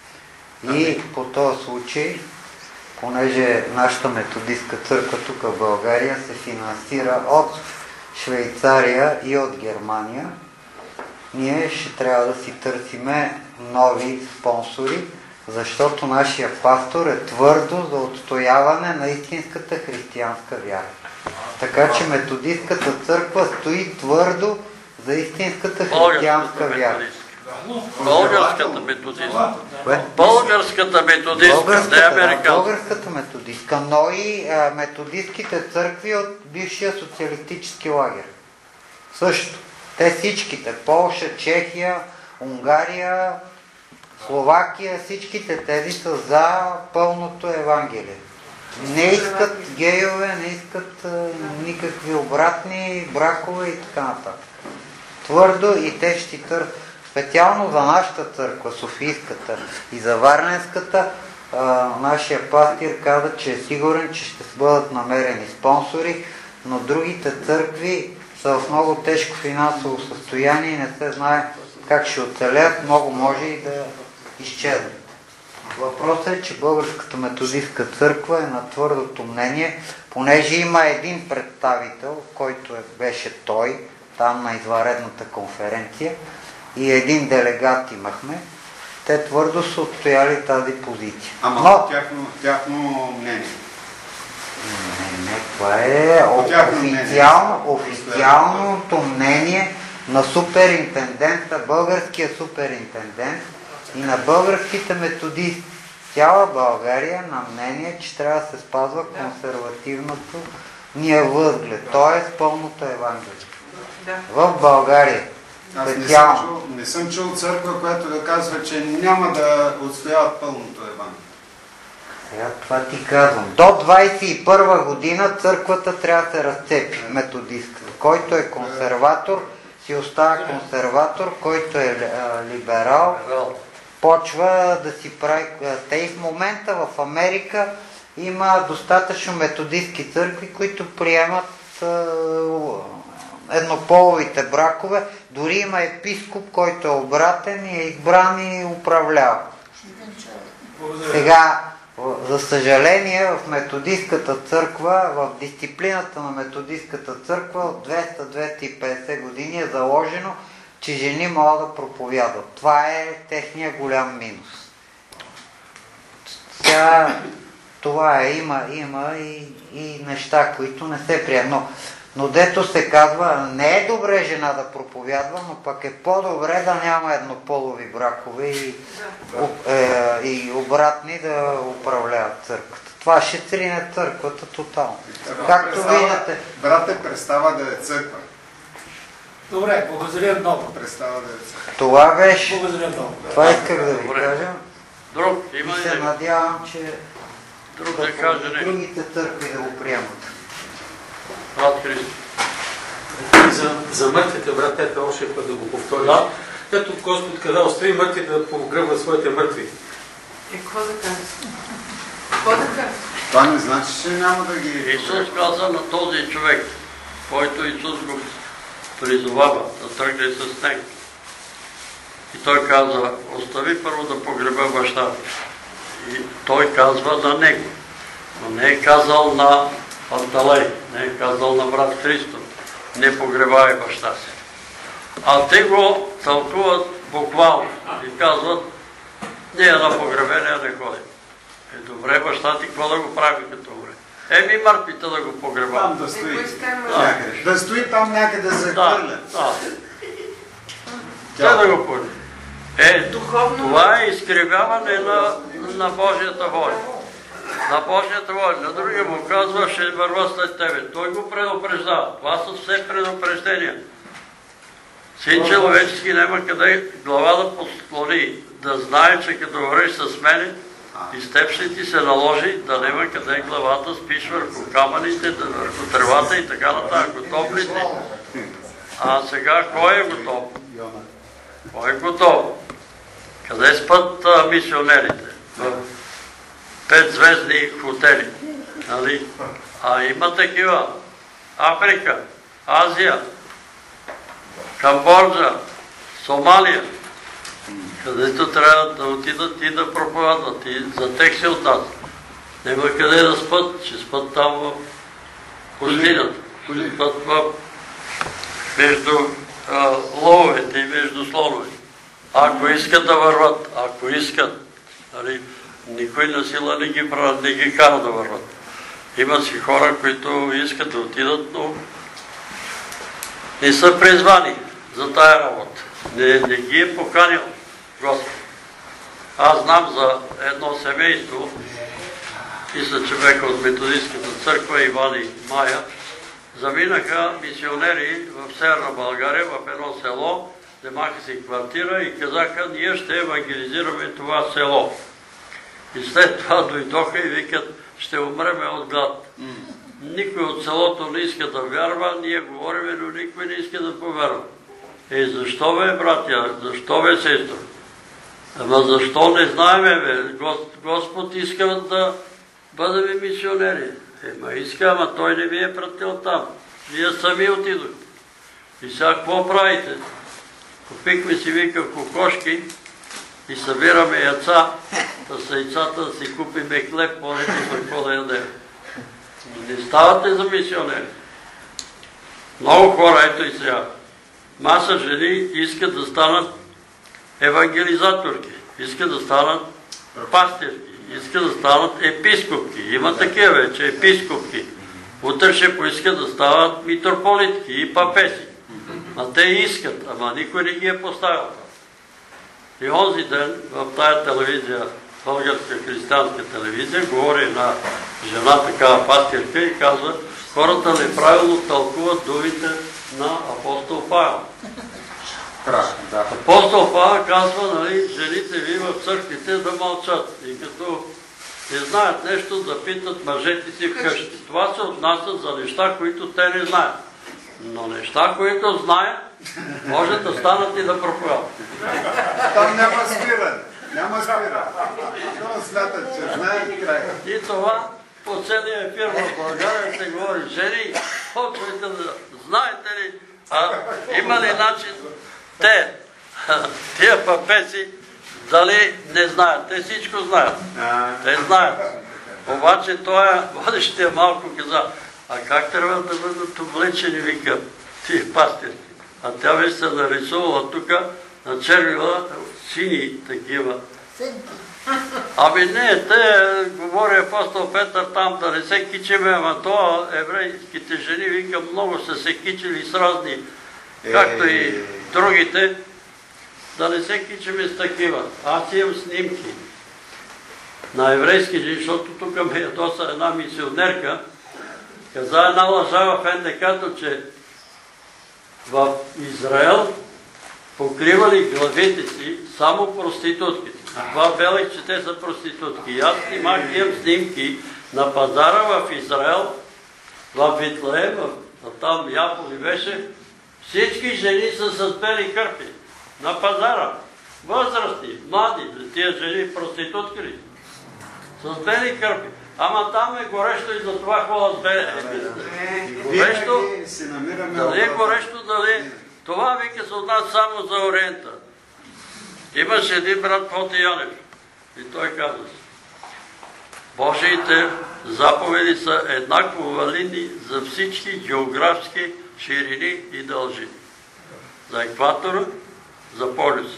И по този случай, понеже нашата методистка църква тук в България се финансира от Швейцария и от Германия, ние ще трябва да си търсиме нови спонсори, защото нашия пастор е твърдо за отстояване на истинската християнска вяра. Така че методистката църква стои твърдо за истинската християнска вяра. Българската методистка. Българската методистка, не американска. Българската методистка, но и а, методистките църкви от бившия социалистически лагер. Също. Те всичките, Полша, Чехия, Унгария, Словакия, всичките тези са за пълното Евангелие. Не искат гейове, не искат а, никакви обратни бракове и така нататък. Твърдо и те ще търсят. Специално за нашата църква, Софийската и за Варненската, а, нашия пастир каза, че е сигурен, че ще бъдат намерени спонсори, но другите църкви са в много тежко финансово състояние и не се знае как ще оцелят, много може и да изчезнат. Въпросът е, че Българската методистка църква е на твърдото мнение, понеже има един представител, който е, беше той, там на извънредната конференция, и един делегат имахме, те твърдо са отстояли тази позиция. Ама Но... тяхно, тяхно мнение. Не, не, това е официално, официалното мнение на суперинтендента, българския суперинтендент и на българските методисти. Цяла България на мнение, че трябва да се спазва консервативното ния възглед, т.е. пълното Евангелие. В България. Аз не съм, чул, не съм чул църква, която да казва, че няма да отстояват пълното Евангелие. Сега това ти казвам. До двадесет и първа година църквата трябва да се разцепи, методистката. Който е консерватор, си остава консерватор, който е а, либерал, почва да си прави... Те и в момента в Америка има достатъчно методистки църкви, които приемат а, еднополовите бракове. Дори има епископ, който е обратен и е избран и управлява. Сега, за съжаление, в методистката църква, в дисциплината на методистката църква от двеста до двеста и петдесет години е заложено, че жени могат да проповядат. Това е техния голям минус. Сега, това е, има, има и, и неща, които не се приемат. Но, но дето се казва, не е добре жена да проповядва, но пък е по-добре да няма еднополови бракове и, е, и обратни да управляват църквата. Това ще трине църквата тотално. Както виждате. Брат е представа да е църква. Добре, благодаря много. Представа да е църква. Това беше. Благодаря много. Това исках да ви Добре. кажа. Друг, има И ли се да- надявам, че друг да каже нещо? другите църкви да го приемат. Брат Христо. За, за мъртвите, брат, ето още път да го повториш. Да. Ето Господ каза, остави мъртвите да погръбват своите мъртви. И какво да кажа? Какво да кажа? Това не значи, че няма да ги... Исус каза на този човек, който Исус го призовава да тръгне с него. И той казва, остави първо да погреба баща ти. И той казва на него. Но не е казал на Панталей, не е казал на брат Христо. Не погребай баща си. А те го тълкуват буквално и казват, ние на погребение не ходим. Е, добре, баща ти, какво да го прави като умре? Еми мъртвите да го погребат. Там да стои. Никой стема. Някъде. Да стои там някъде да се Да, хвърля. да. Те да го пълни. Е, Духовно. това е изкривяване на, на Божията воля. На Божията воля. На другия му казва, ще върва след тебе. Той го предупреждава. Това са все предупреждения. Син човечески няма къде глава да послони, да знае, че като вървиш с мене, и с теб ще ти се наложи да няма къде главата спиш върху камъните, върху тревата и така нататък. Готов ли си? А сега кой е готов? Кой е готов? Къде спят а, мисионерите? В петзвездни хотели. Нали? А има такива. Африка, Азия, Камбоджа, Сомалия, където трябва да отидат и да проповядват. И за тях се отнася. Няма къде да спят, ще спят там в пустинята. Ще спят в... между а, лововете и между слоновете. Ако искат да върват, ако искат, нали, никой на сила не ги, не ги кара да върват. Има си хора, които искат да отидат, но не са призвани за тая работа. Не, не ги е поканил Господ. Аз знам за едно семейство, и са човека от методистската църква, Иван и Мая, заминаха мисионери в Северна България, в едно село, вземаха си квартира и казаха, ние ще евангелизираме това село. И след това дойдоха и викат, ще умреме от глад. Никой от селото не иска да вярва, ние говорим, но никой не иска да повярва. Е, защо бе, братя? Защо бе, сестро? Ама защо не знаеме, бе? Господ иска да бъдем мисионери. Ема иска, ама той не ви е пратил там. Вие сами отидохте. И сега какво правите? Купихме си, вика, кокошки и събираме яйца, да са яйцата да си купиме хлеб, по-нето за какво да ядем. Не ставате за мисионери. Много хора, ето и сега. Маса жени искат да станат евангелизаторки, искат да станат пастирки, искат да станат епископки. Има такива вече епископки. Утре ще поискат да стават митрополитки и папеси. А те искат, ама никой не ги е поставил. И онзи ден в тая телевизия, българска християнска телевизия, говори на жена, такава пастирка, и казва, хората неправилно тълкуват думите на апостол Павел. Да. Апостол Павел казва, нали, жените ви в църквите да мълчат. И като не знаят нещо, да питат мъжете си вкъщи. Това се отнася за неща, които те не знаят. Но неща, които знаят, може да станат и да проповядват. Там няма спиране. Няма спиране. Това смятат, че знаят край. И това по целия ефир в България се говори. Жени, почвайте да знаете ли, а, има ли начин те, тия папеси, дали не знаят? Те всичко знаят. Те знаят. Обаче той водещия малко каза, а как трябва да бъдат облечени, вика, тия пастирки? А тя вече се нарисувала тук, начервила сини такива. Ами не, те, говори апостол Петър там, да не се кичиме, ама то еврейските жени, вика, много са се кичили с разни, както и другите, да не се кичиме с такива. Аз имам снимки на еврейски жени, защото тук ме ядоса една мисионерка, каза една лъжа в Ен Де Ка-то, че в Израел покривали главите си само проститутките. Това белех, че те са проститутки. И аз снимах, имам снимки на пазара в Израел, в Витлеем, там Яполи беше, всички жени са с бели кърпи. На пазара. Възрастни, млади, тия жени проститутки ли? С бели кърпи. Ама там е горещо и затова ходят с бели. Горещо, дали е горещо, дали... Това, вика, се отнася само за Ориента. Имаше един брат Фоти Янев и той каза, Божиите заповеди са еднакво валидни за всички географски ширини и дължини. За екватора, за полюса.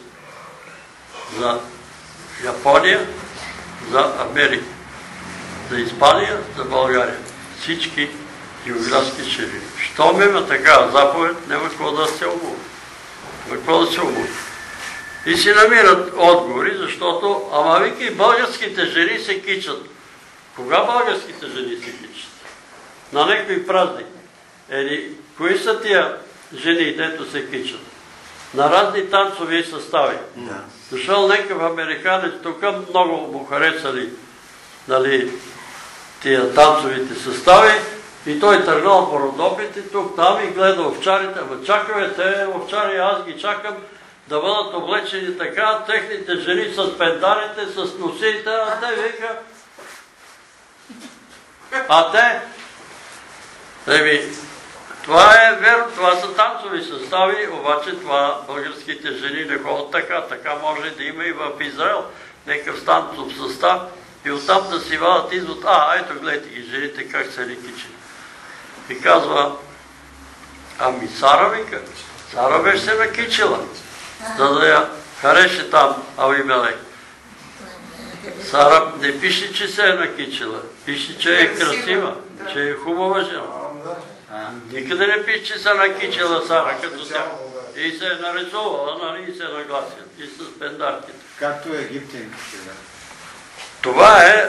За Япония, за Америка. За Испания, за България. Всички географски ширини. Щом има такава заповед, няма какво да се обува. Няма какво да се обува. И си намират отговори, защото, ама вики, българските жени се кичат. Кога българските жени се кичат? На някой празник. Ели, кои са тия жени, дето се кичат? На разни танцови състави. Да. Дошъл някакъв американец, тук много му харесали, нали, тия танцовите състави, и той тръгнал по Родопите, тук там и гледа овчарите. Ама чакаме, те овчари, аз ги чакам да бъдат облечени така, техните жени с пендарите, с носите, а те вика... А те... Еми, това е верно, това са танцови състави, обаче това българските жени не ходят така. Така може да има и в Израел някакъв танцов състав и оттам да си вадат извод. А, ето гледайте ги, жените как са ли кичени. И казва, ами Сара, вика, Сара беше се накичила, за да я хареше там Авимелек. Сара не пише, че се е накичила, пише, че е красива, че е хубава жена. Никъде не пише, че се е накичила Сара като тя. И се е нарисувала, нали, и се е нагласила. И с пендарките. Както египтянките. Това е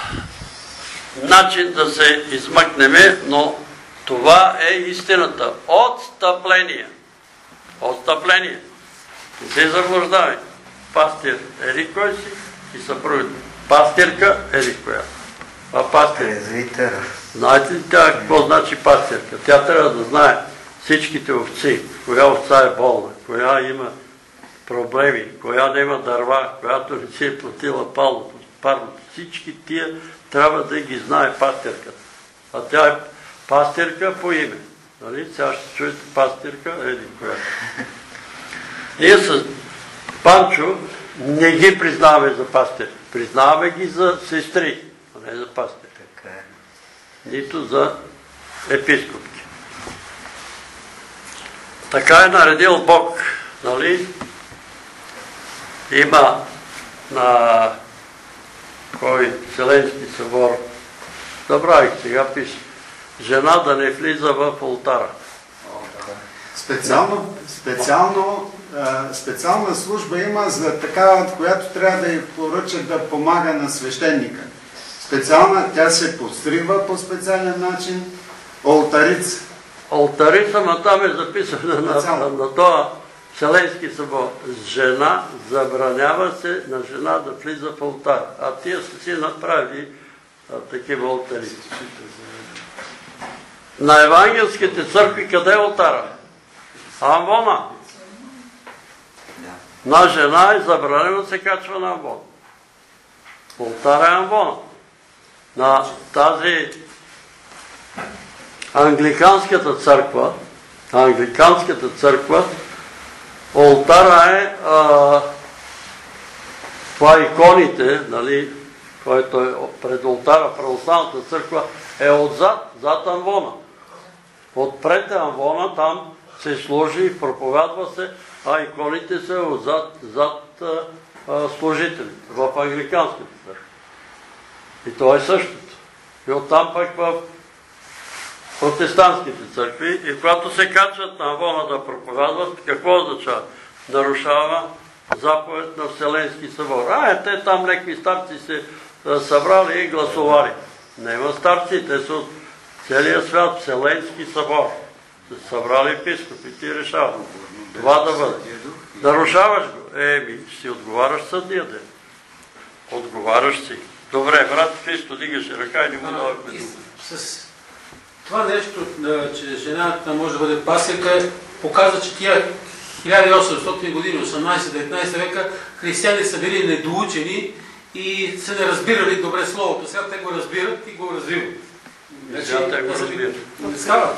начин да се измъкнеме, но това е истината. Отстъпление. Отстъпление. Не се заблуждавай. Пастир ери кой си и съпругата. Пастирка ери коя. А пастирка. Знаете ли тя какво значи пастирка? Тя трябва да знае всичките овци. Коя овца е болна, коя има проблеми, коя няма дърва, която не си е платила палното, парното. Всички тия трябва да ги знае пастирката. А тя е пастирка по име. Нали? Сега ще чуете пастирка, еди коя. Ние с Панчо не ги признаваме за пастирки. Признаваме ги за сестри, а не за пастирки. Нито за епископки. Така е наредил Бог. Нали? Има на кой Вселенски събор. Забравих, сега пише. Жена да не влиза в олтара. Специално, специално, специална служба има за такава, която трябва да й поръчат да помага на свещеника. Специална, тя се постригва по специален начин. Олтарица. Олтарица, ма там е записано на, на, на това Вселенски събор. Жена, забранява се на жена да влиза в алтар. А тия са си направи а, такива алтари. На евангелските църкви къде е алтара? Амвона. На жена е забранено да се качва на амвона. Алтара е амвона. На тази англиканската църква, англиканската църква, алтара е а, това иконите, нали, който е пред алтара, православната църква, е отзад, зад амвона. Отпред е амвона, там се служи, проповядва се, а иконите са отзад, зад а, а, служителите в англиканската църква. И то е същото. И оттам пък в протестантските църкви, и когато се качват на амвона да проповядват, какво означава? Нарушава заповед на Вселенски събор. А, е, те там някакви старци се събрали и гласували. Нема старци, те са от целия свят, Вселенски събор. Се събрали епископите и решават. Това да бъде. Нарушаваш го. Еми, си отговаряш съдния ден. Отговаряш си. Добре, брат Христо, дигаше ръка и не му дава беду. С това нещо, че жената може да бъде пасека, показва, че тия хиляда и осемстотин години, осемнадесети-деветнадесети века, християни са били недоучени и са не разбирали добре словото. Сега те го разбират и го развиват. Сега те го разбират. Не става.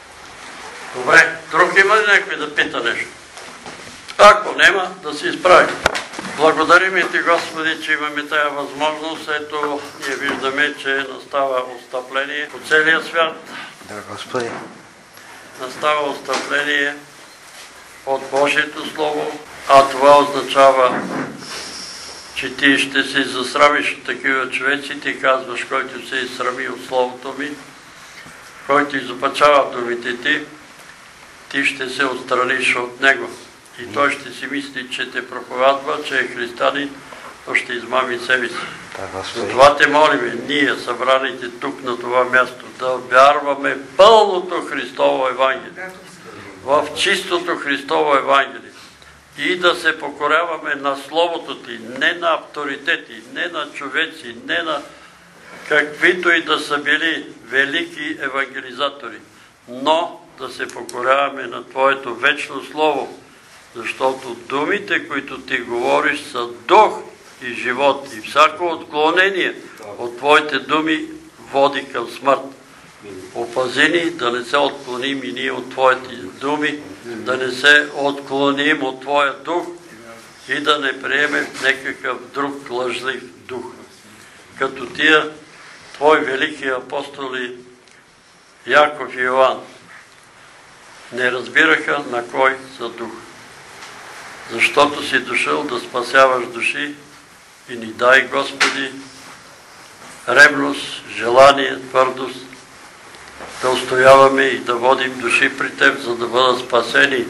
Добре, друг има ли някой да пита нещо? Ако няма, да се изправи. Благодарим и ти, Господи, че имаме тая възможност. Ето, ние виждаме, че настава отстъпление по целия свят. Да, Господи. Настава отстъпление от Божието Слово, а това означава, че ти ще се засрамиш от такива човеци, ти казваш, който се изсрами от Словото ми, който изопачава думите ти, ти ще се отстраниш от него. И той ще си мисли, че те проповядва, че е християнин, то ще измами себе си. Затова те молиме, ние, събраните тук на това място, да вярваме пълното Христово Евангелие, в чистото Христово Евангелие и да се покоряваме на Словото ти, не на авторитети, не на човеци, не на каквито и да са били велики евангелизатори, но да се покоряваме на Твоето вечно Слово, защото думите, които ти говориш, са дух и живот. И всяко отклонение от Твоите думи води към смърт. Опази ни да не се отклоним и ние от Твоите думи, да не се отклоним от Твоя дух и да не приемем някакъв друг лъжлив дух. Като тия Твои велики апостоли Яков и Йоан не разбираха на кой са дух. Защото си дошъл да спасяваш души и ни дай, Господи, ревност, желание, твърдост, да устояваме и да водим души при Теб, за да бъдат спасени.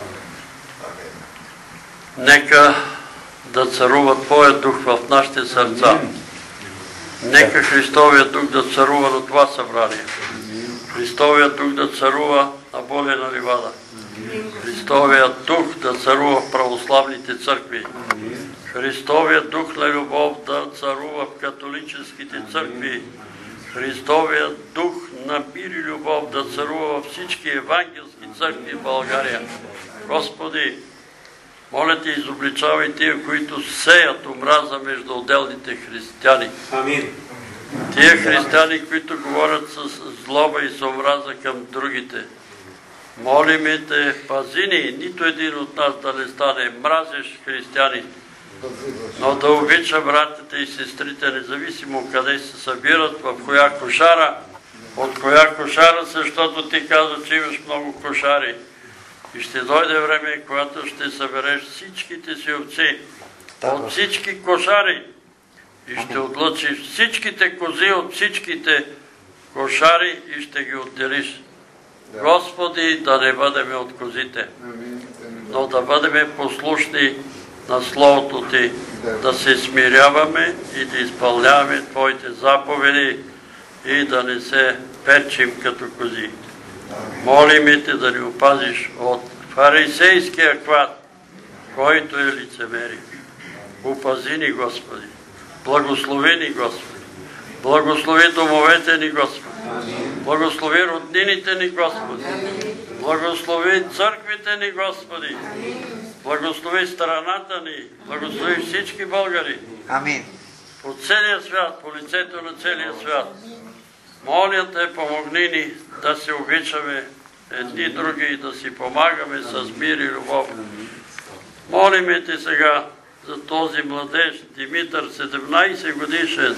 Нека да царува Твоя дух в нашите сърца. Нека Христовия дух да царува на това събрание. Христовия дух да царува на Болена ливада. Христовия дух да царува в православните църкви. Христовия дух на любов да царува в католическите църкви. Христовия дух на мир и любов да царува във всички евангелски църкви в България. Господи, моля Ти, изобличавай тия, които сеят омраза между отделните християни. Амин. Тия християни, които говорят с злоба и с омраза към другите. Молиме Те, пази ни, нито един от нас да не стане мразещ християнин, но да обича братите и сестрите, независимо къде се събират, в коя кошара, от коя кошара, защото Ти каза, че имаш много кошари. И ще дойде време, когато ще събереш всичките си овци от всички кошари и ще отлъчиш всичките кози от всичките кошари и ще ги отделиш. Господи, да не бъдем от козите, но да бъдем послушни на Словото Ти, да се смиряваме и да изпълняваме Твоите заповеди и да не се печим като кози. Молиме Те да ни опазиш от фарисейския хват, който е лицемерие. Упази ни, Господи. Благослови ни, Господи. Благослови домовете ни, Господи. Благослови роднините ни, Господи. Благослови църквите ни, Господи. Благослови страната ни. Благослови всички българи. Амин. По целия свят, по лицето на целия свят. Моля те, помогни ни да се обичаме едни други и да си помагаме с мир и любов. Молиме те сега за този младеж Димитър, седемнайсет годишен.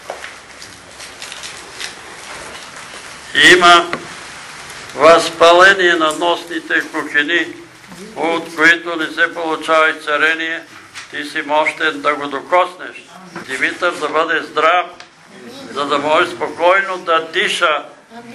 Има възпаление на носните кухини, от които не се получава изцеление. Ти си мощен да го докоснеш. Димитър да бъде здрав, за да може спокойно да диша.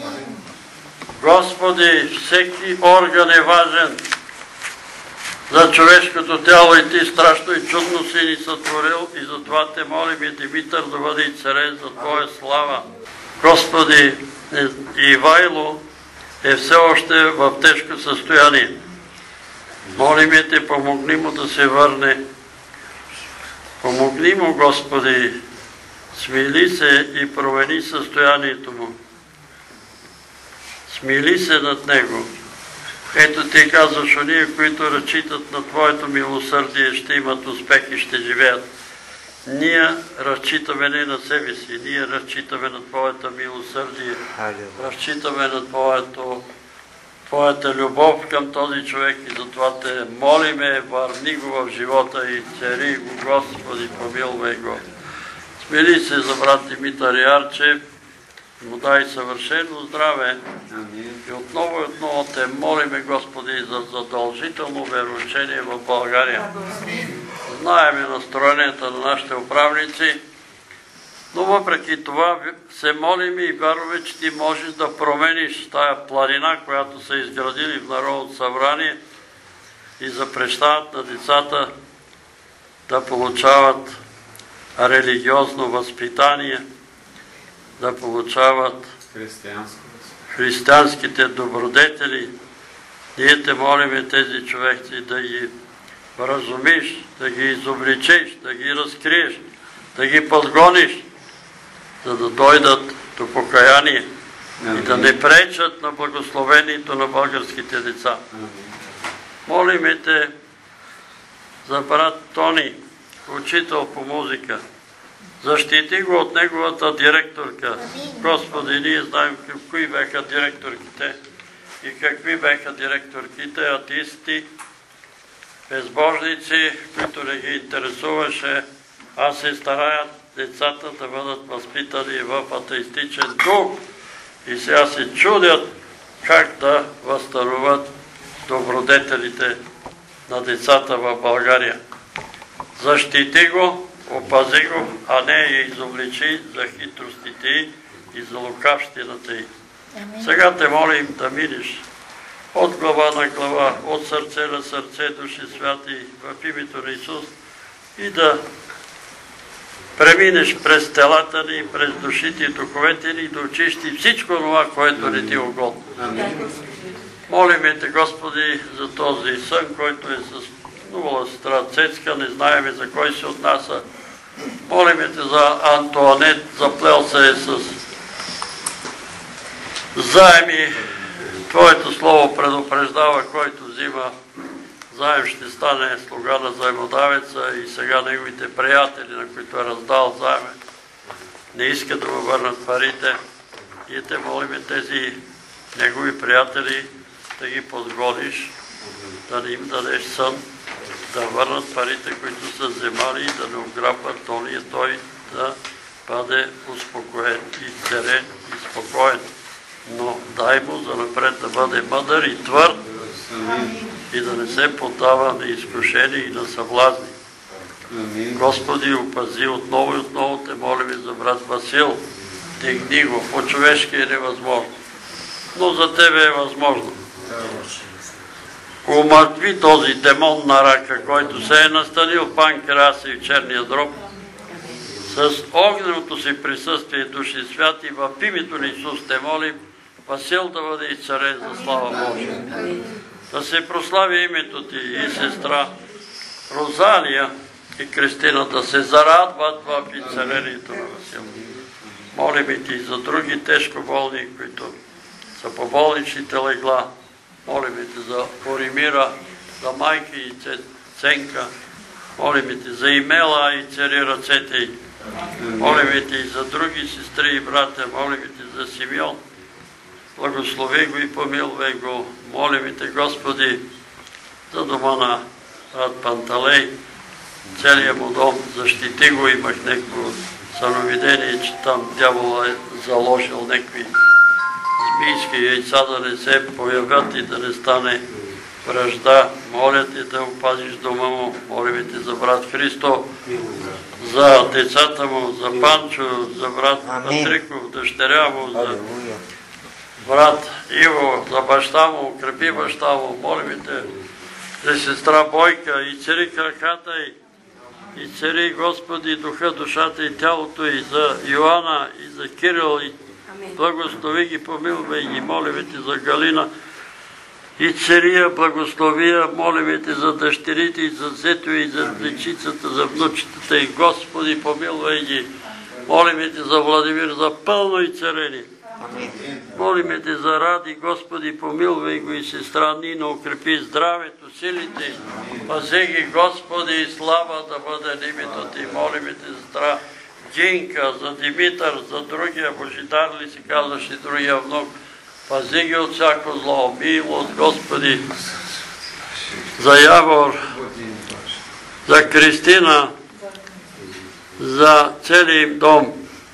Господи, всеки орган е важен за човешкото тяло и ти страшно и чудно си ни сътворил и затова те молим и Димитър да бъде изцелен за Твоя слава. Господи, Ивайло е все още в тежко състояние. Молим те, помогни му да се върне. Помогни му, Господи, смили се и промени състоянието му. Смили се над него. Ето ти казваш, ония, които разчитат на Твоето милосърдие, ще имат успех и ще живеят. Ние разчитаме не на себе си, ние разчитаме на Твоята милосърдие, разчитаме на Твоето, Твоята любов към този човек и затова те молиме, върни го в живота и цари го, Господи, помилвай го. Смили се за брат Димитър Ярчев, му дай съвършено здраве. И отново и отново те молиме, Господи, за задължително вероучение в България. Знаеме настроенията на нашите управници, но въпреки това се молим и вярваме, че ти можеш да промениш тая планина, която са изградили в Народното събрание и запрещават на децата да получават религиозно възпитание, да получават християнските добродетели. Ние те молиме тези човеци да ги вразумиш, да ги изобличиш, да ги разкриеш, да ги подгониш, за да дойдат до покаяние и да не пречат на благословението на българските деца. Молиме те за брат Тони, учител по музика. Защити го от неговата директорка. Господи, ние знаем кои бяха директорките и какви бяха директорките, атеисти, безбожници, които не ги интересуваше, а се стараят децата да бъдат възпитани в атеистичен дух и сега се чудят как да възстановят добродетелите на децата в България. Защити го, опази го, а не я изобличи за хитростите и за лукавщината й. Сега те молим да минеш от глава на глава, от сърце на сърце, души святи, в името на Исус и да преминеш през телата ни, през душите и духовете ни, да очисти всичко това, което не ти е угодно. Молиме те, Господи, за този сън, който е с нула сестра Цецка, не знаеме за кой се отнася. Молиме те за Антуанет, заплел се е с заеми. Твоето слово предупреждава, който взима заем, ще стане слуга на заемодавеца и сега неговите приятели, на които е раздал заеме, не искат да му върнат парите. И те молиме тези негови приятели да ги подгониш, да не им дадеш сън, да върнат парите, които са вземали и да не ограбват тония, той да бъде успокоен и церен и спокоен. Но дай му за напред да бъде мъдър и твърд и да не се поддава на изкушения и на съблазни. Господи, опази отново и отново те молиме за брат Васил. Дигни го, по-човешки е невъзможно, но за тебе е възможно. Умъртви този демон на рака, който се е настанил в панкреаса и черния дроб, с огненото си присъствие, души святи, в името на Исус те молим, Васил да бъде изцарен за слава Божия. Да се прослави името ти и сестра Розалия и Кристина да се зарадват в изцелението на Васил. Молим и ти за други тежко болни, които са по болничните легла. Молим и ти за Боримира, за майка и Ценка. Молим и ти за Имела и цели ръцете й. Молим и ти за други сестри и братя. Молим и ти за Симеон. Благослови го и помилвай го. Молим и те, Господи, за дома на брат Панталей, целият му дом, защити го. Имах някакво съновидение, че там дявол е заложил някакви змийски яйца да не се появят и да не стане вражда. Моля ти да опазиш дома му. Молим ти за брат Христо, за децата му, за Панчо, за брат Патриков, дъщеря му, за брат Иво, за баща му, укрепи баща му. Молим те за сестра Бойка и цари краката й, и цари, Господи, духа, душата и тялото й, за Йоанна и за Кирил, и благослови ги, помилвай ги. Молим ти за Галина и цария, благословия. Молим ти за дъщерите и за зето и за дечицата, за внучетата и Господи, помилвай ги. Молим ти за Владимир, за пълно и царени. Молим те за Ради, Господи, помилвай го и сестра Нина, укрепи здравето, силите. Пази ги, Господи, слава да бъде името ти. Молим те за сестра Гинка, за Димитър, за другия Божидар ли си казваш и другия внук. Пази ги от всяко зло. Милост, Господи, за Явор, за Кристина, за целия им дом.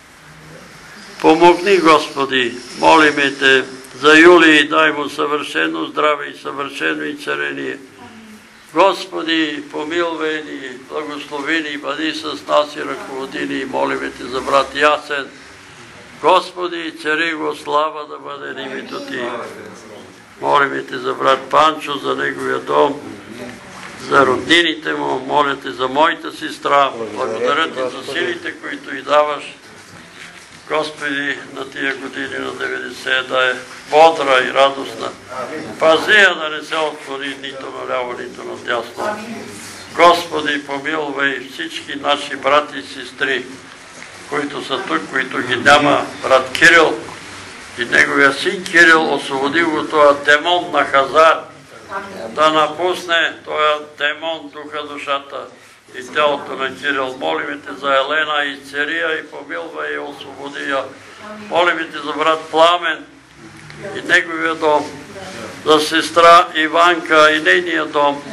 Помогни, Господи, молиме те за Юлий, дай му съвършено здраве и съвършено и царение. Господи, помилвай ни, благослови ни, бъди с нас и ръководи ни, молиме те за брат Ясен. Господи, цари го, слава да бъде името ти. Молиме те за брат Панчо, за неговия дом, за роднините му, моля те за моята сестра. Благодаря ти за силите, които й даваш. Господи, на тия години на деветдесет да е бодра и радостна. Пази я да не се отклони нито наляво, нито надясно. Господи, помилвай всички наши брати и сестри, които са тук, които ги няма. Брат Кирил и неговия син Кирил, освободи го това демон на Хазар, да напусне този демон духа, душата и тялото на Кирил. Молим те за Елена и Церия и помилвай и освободи я. Молим те за брат Пламен и неговия дом, за сестра Иванка и нейния дом,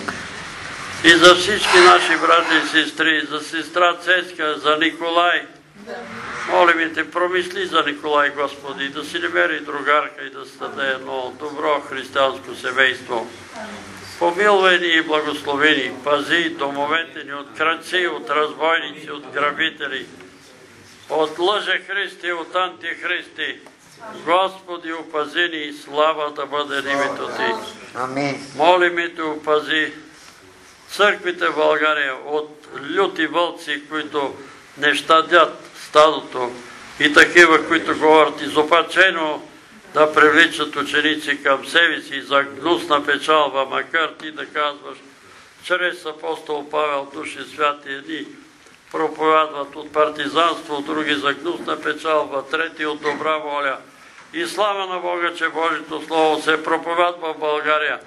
и за всички наши брати и сестри, за сестра Цеска, за Николай. Молим те, промисли за Николай, Господи, да си намери другарка и да създаде едно добро християнско семейство. Помилвай ни и благослови ни, пази домовете ни от крадци, от разбойници, от грабители, от лъже Христи, от антихристи. Господи, опази ни и слава да бъде името ти. Амин. Молим и те, опази църквите в България от люти вълци, които не щадят стадото, и такива, които говорят изопачено да привличат ученици към себе си за гнусна печалба, макар ти да казваш, чрез апостол Павел, души святи, едни проповядват от партизанство, други за гнусна печалба, трети от добра воля. И слава на Бога, че Божието Слово се проповядва в България.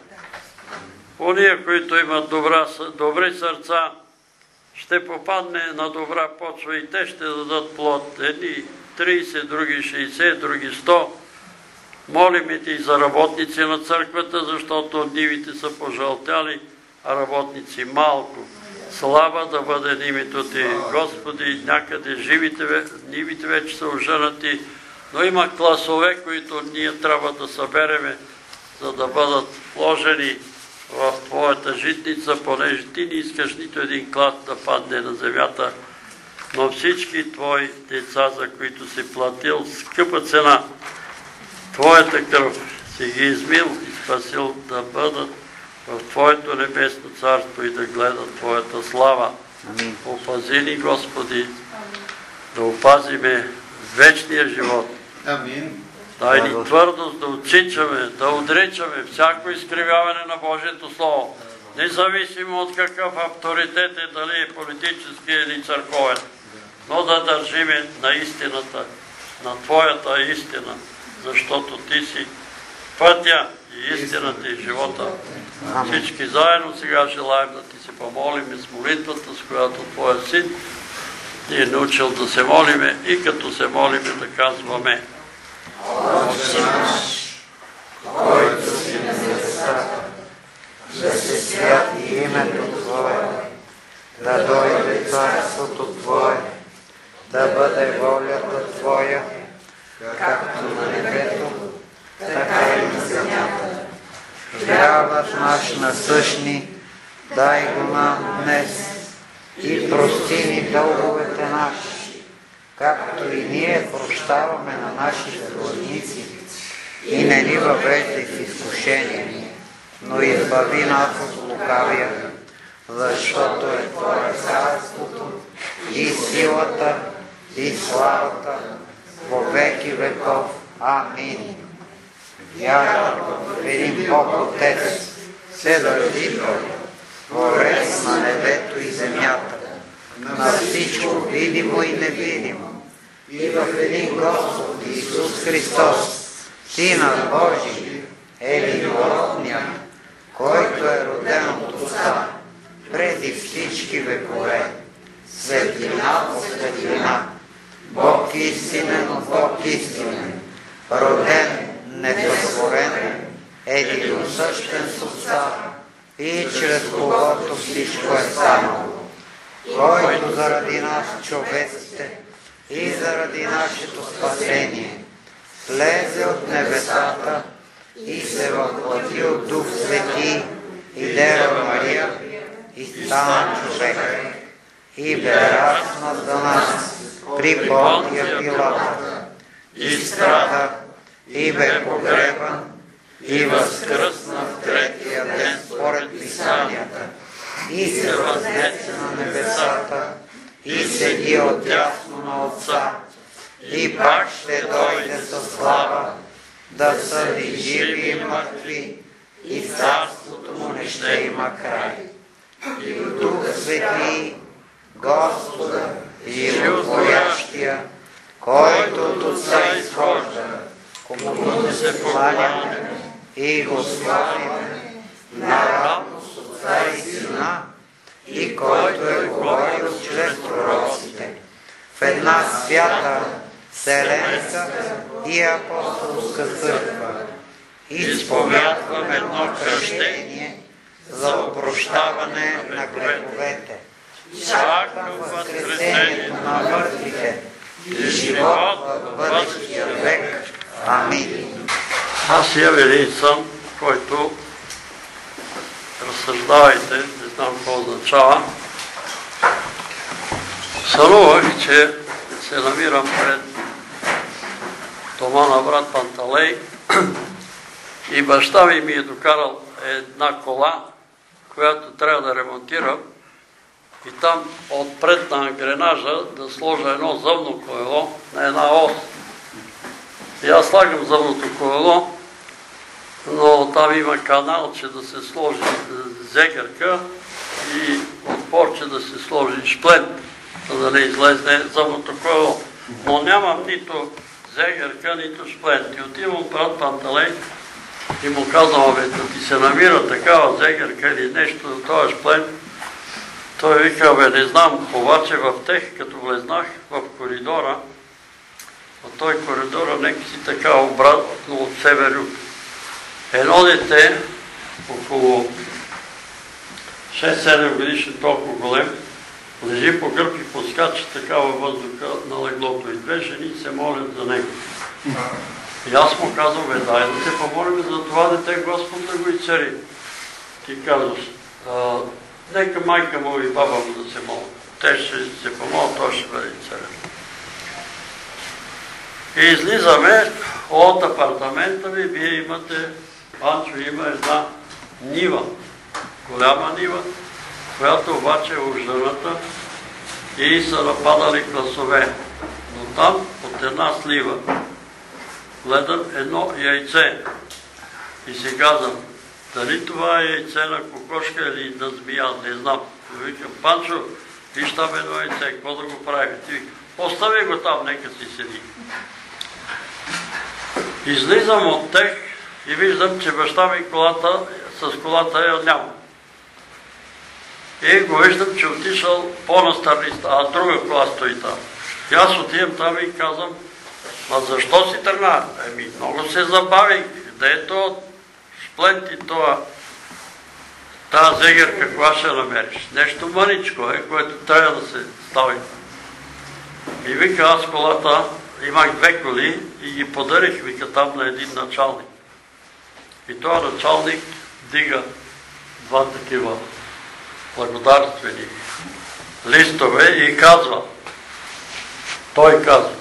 Ония, които имат добра, добри сърца, ще попадне на добра почва и те ще дадат плод. Едни трийсет, други шейсет, други сто. Молим ти за работници на църквата, защото нивите са пожълтяли, а работници малко. Слава да бъде името ти, Господи, някъде живите, нивите вече са оженати, но има класове, които ние трябва да събереме, за да бъдат вложени в твоята житница, понеже ти не искаш нито един клас да падне на земята, но всички твои деца, за които си платил скъпа цена, твоята кръв си ги измил и спасил, да бъдат в твоето небесно царство и да гледат твоята слава. Амин. Опази ни, Господи, да опазиме вечния живот. Амин. Дай ни твърдост да отсичаме, да отричаме всяко изкривяване на Божието Слово, независимо от какъв авторитет е, дали е политически или църковен, но да държиме на истината, на Твоята истина, защото Ти си пътя и истината и живота. Всички заедно сега желаем да Ти се помолим с молитвата, с която Твоя Син ни е научил да се молиме и като се молиме да казваме: Отче наш, който си на небесата, да се святи името Твое, да дойде царството Твое, да бъде волята Твоя, както на небето, така и на земята. Хлябът наш насъщни, дай го нам днес и прости ни дълговете наши, както и ние прощаваме на нашите длъжници. И не ни въвеждай в изкушение, но избави нас от лукавия, защото е Твое царството и силата и славата во веки веков. Амин. Вярвам в един Бог Отец, Вседържител, Творец на небето и земята, на всичко видимо и невидимо, и в един Господ Исус Христос, Сина Божий, единородният, който е роден от Отца преди всички векове, светлина по светлина, Бог истинен от Бог истинен, роден, несътворен, единосъщен с Отца и чрез когото всичко е станало, който заради нас човеците и заради нашето спасение слезе от небесата и се въплати от Дух Свети и Дева Мария и стана човек и бе разнат за нас при Понтия Пилата и страда и бе погребан и възкръсна в третия ден според Писанията и се възнесе на небесата и седи отдясно на Отца и пак ще дойде със слава да съди живи и мъртви и царството му не ще има край. И в Дух Свети, Господа и животворящия, който от Отца изхожда, комуто се покланяме и го славиме наравно с Отца и Сина, и който е говорил чрез пророците, в една свята, вселенска и апостолска църква, изповядвам едно кръщение за опрощаване на греховете, чакам възкресението на мъртвите и живот в бъдещия век. Амин. Аз имам един сън, който, разсъждавайте, не знам какво означава. Сънувах, че се намирам пред дома на брат Панталей и баща ми ми е докарал една кола, която трябва да ремонтирам, и там отпред на ангренажа да сложа едно зъбно колело на една ос. И аз слагам зъбното колело, но там има каналче да се сложи зегърка и отпорче да се сложи шплент, за да не излезне зъбното колело. Но нямам нито зегърка, нито шплент. И отивам брат Панталей и му казвам: абе, да ти се намира такава зегърка или нещо за този шплент. Той вика: бе, не знам, обаче в тех, като влезнах в коридора, а той коридора нека си така обратно от север-юг. Едно дете, около шест-седем годишен, толкова голем, лежи по гръб и подскача така във въздуха на леглото, и две жени се молят за него. И аз му казвам: бе, дай да се помолим за това дете, Господ да го изцери. Ти казваш: нека майка му и баба му да се молят. Те ще се помолят, той ще бъде изцерен. И излизаме от апартамента ми, вие имате, Панчо има една нива, голяма нива, която обаче е ужданата и са нападали класове. Но там от една слива гледам едно яйце и си казвам: Дали това е яйце на кокошка или на змия, не знам. Викам, Панчо, виж там едно яйце, какво да го правим? Ти вика, остави го там, нека си седи. Излизам от тех и виждам, че баща ми колата, с колата я няма. И го виждам, че отишъл по-настърниста, а друга кола стои там. И аз отивам там и казвам, а защо си тръгна? Еми, много се забавих. Да е то шплент и това, тази зегерка, кога ще намериш? Нещо мъничко е, което трябва да се стави. И вика, аз колата, имах две коли и ги подарих, вика, там на един началник. И този началник дига два такива благодарствени листове и казва, той казва,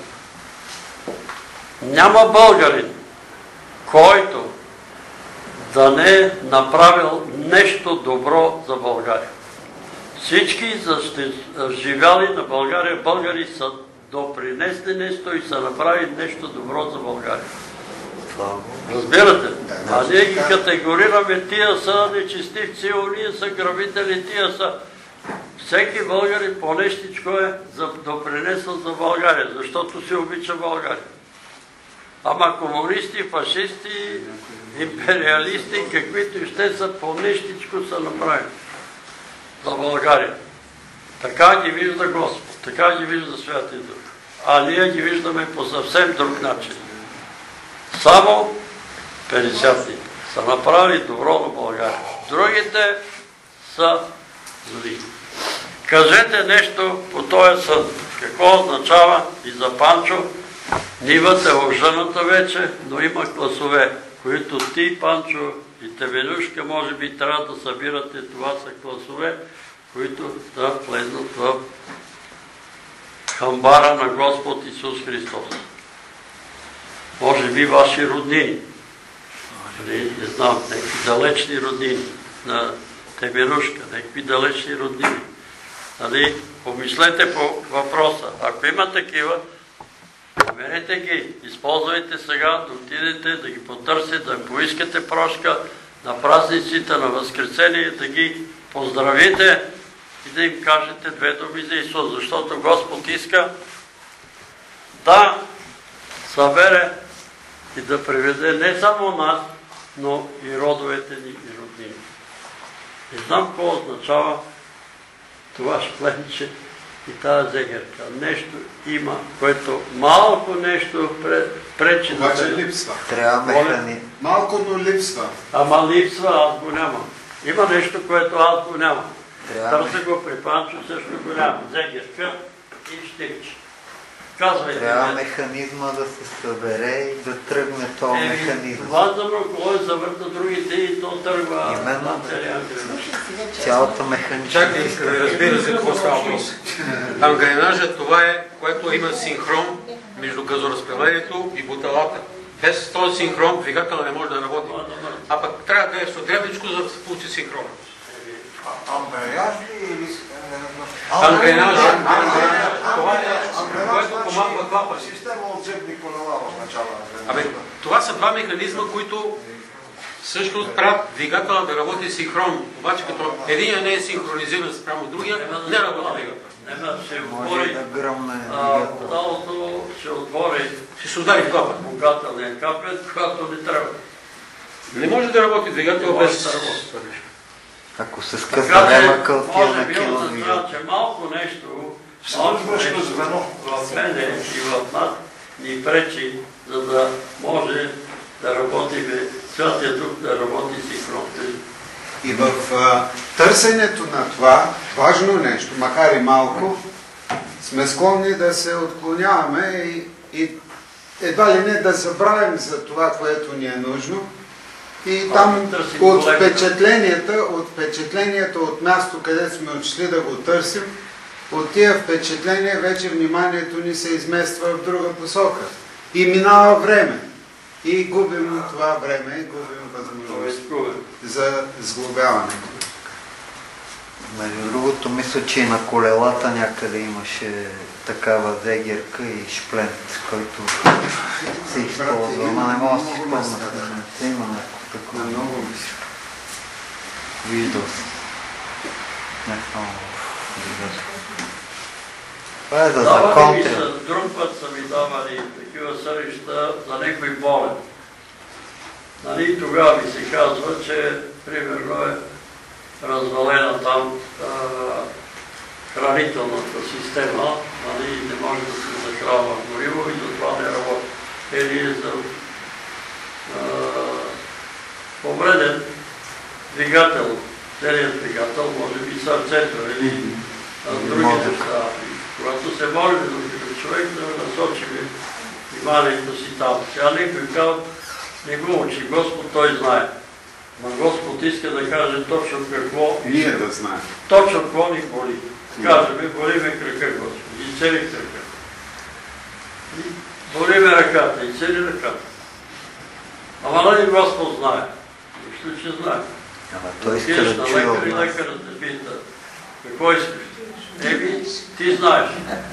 няма българин, който да не е направил нещо добро за България. Всички живяли на България, българи са допринесли нещо и са направили нещо добро за България. Разбирате? А ние ги категорираме, тия са нечестивци, ние са грабители, тия са... Всеки българин по нещичко е допринесъл за България, защото си обича България. Ама комунисти, фашисти, империалисти, каквито ще са, по нещичко са направени за България. Така ги вижда Господ, така ги вижда Святия Дух. А ние ги виждаме по съвсем друг начин. Само петдесетните са направили добро на България. Другите са зли. Кажете нещо по този съд. Какво означава и за Панчо? Нивата е обжъната вече, но има класове, които ти, Панчо и Теменюшка, може би трябва да събирате. Това са класове, които да влезнат в хамбара на Господ Исус Христос. Може би ваши роднини. Не знам, някакви далечни роднини на Теменюшка, някакви далечни роднини. Помислете по въпроса. Ако има такива, намерете ги, използвайте сега, да отидете, да ги потърсите, да поискате прошка на празниците, на Възкресение, да ги поздравите и да им кажете две думи за Исус, защото Господ иска да събере и да приведе не само нас, но и родовете ни и роднини. Не знам какво означава това шпленче и тази зегерка. Нещо има, което малко нещо пречи да се... Обаче липсва. Трябва механизм. Малко, но липсва. Ама липсва, аз го нямам. Има нещо, което аз го нямам. Търся го при Панчо, също го нямам. Зегерка и щипче. Казвайте. Трябва механизма да се събере и да тръгне този механизъм. Това за коло е завърта другите и то тръгва. Именно. Цялата механизма. Чакай, иска да разбира за какво става въпрос. Ангренажът, това е, което има синхрон между газоразпределението и буталата. Без този синхрон двигателът не може да работи. А пък трябва да е содрядичко, за да се получи синхрон. Амбреяж ли или... Ангренаж. Това е, което помага клапа. Система от зебни колела в начала на Абе, това са два механизма, които също правят двигателя да работи синхронно. Обаче като един не е синхронизиран спрямо другия, не работи двигател. Може да гръмне двигател. Талото ще отвори. Ще се удари в клапа. Двигателния капет, когато не трябва. Не може да работи двигател без... Ако се скъса, няма кълтия на кило двигател. Че малко нещо, малко нещо в мене и в нас ни пречи, за да може да работи Святия Дух, да работи синхронно. И в а, търсенето на това важно нещо, макар и малко, сме склонни да се отклоняваме и, и едва ли не да забравим за това, което ни е нужно. И там от впечатленията, от впечатленията от място, където сме отшли да го търсим, от тия впечатления вече вниманието ни се измества в друга посока. И минава време. И губим това време, и губим възможност за сглобяване. Между другото, мисля, че и на колелата някъде имаше такава зегерка и шплент, който се използва. Ама не мога да си спомня. Има някакво такова. Много Виждал съм. Не само в Лигата. Това е за закон. Давали ми са, друг път са ми давали такива съдища за някой болен. Нали, тогава ми се казва, че примерно е развалена там а, хранителната система, нали, не може да се захранва гориво и затова не работи. Или е за а, повреден двигател, целият двигател, може би сърцето или а, други неща. Когато се моли за човек да насочи вниманието си там. Сега никой казва, не го учи Господ, той знае. Но Господ иска да каже точно какво... Ние да знаем. Точно какво ни боли. Кажеме, боли ме крака, Господи, и цели крака. И боли ме ръката, и цели ръката. Ама нали Господ знае? Нищо, че знае. Ама той иска да чуе от нас. Лекарът те пита, какво искаш? Еми, ти знаеш.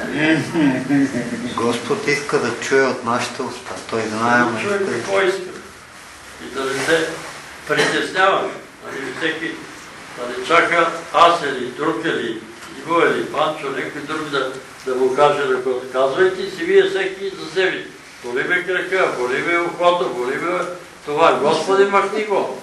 Господ иска да чуе от нашата уста. Той знае, Да чуе какво иска. И да не се притесняваш. Нали, всеки да не чака аз или друг или Иво или Панчо, някой друг да, да му каже да го казвайте си вие всеки за себе. Боли ме крака, боли ме ухото, боли ме това. Господи, махни го.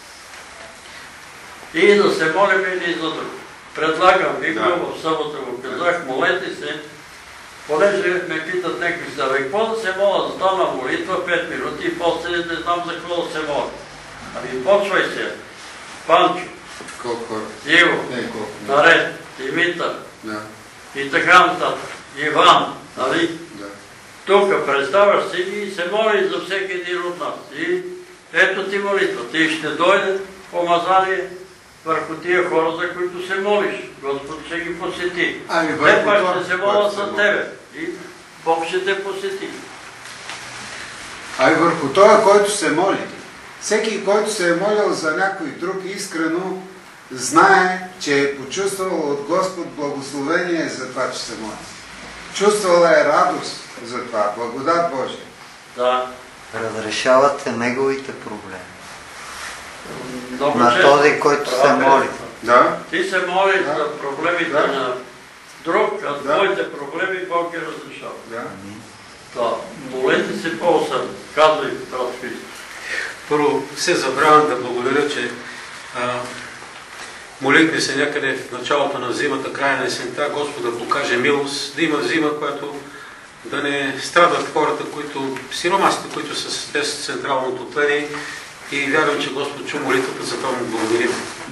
И да се молим един за друг. Предлагам ви го, в събота го казах, молете се, понеже ме питат някакви са, какво да се моля, да стана молитва пет минути и после не знам за какво да се моля. Ами почвай се, Панчо, Иво, Наред, Димитър и така нататък, Иван, нали? Тук представяш си и се моли за всеки един от нас. И ето ти молитва, ти ще дойде помазание върху тия хора, за които се молиш. Господ ще ги посети. Те пак ще се молят за тебе. И Бог ще те посети. А и върху това, който се моли. Всеки, който се е молил за някой друг искрено, знае, че е почувствал от Господ благословение за това, че се моли. Чувствала е радост за това, благодат Божия. Да. Разрешавате неговите проблеми. Много на често, този, който се моли. Да. Ти се молиш да. за проблемите да. на друг, а да. твоите проблеми Бог ги разрешава. Да. Да. Молете се по-усърдно. Казвай, брат Христо. Първо, все забравям да благодаря, че а, молихме се някъде в началото на зимата, края на есента, Господ да покаже милост, да има зима, която да не страдат хората, които, сиромасите, които са без централно отопление, и вярвам, че Господ чу молитвата, за това му благодарим.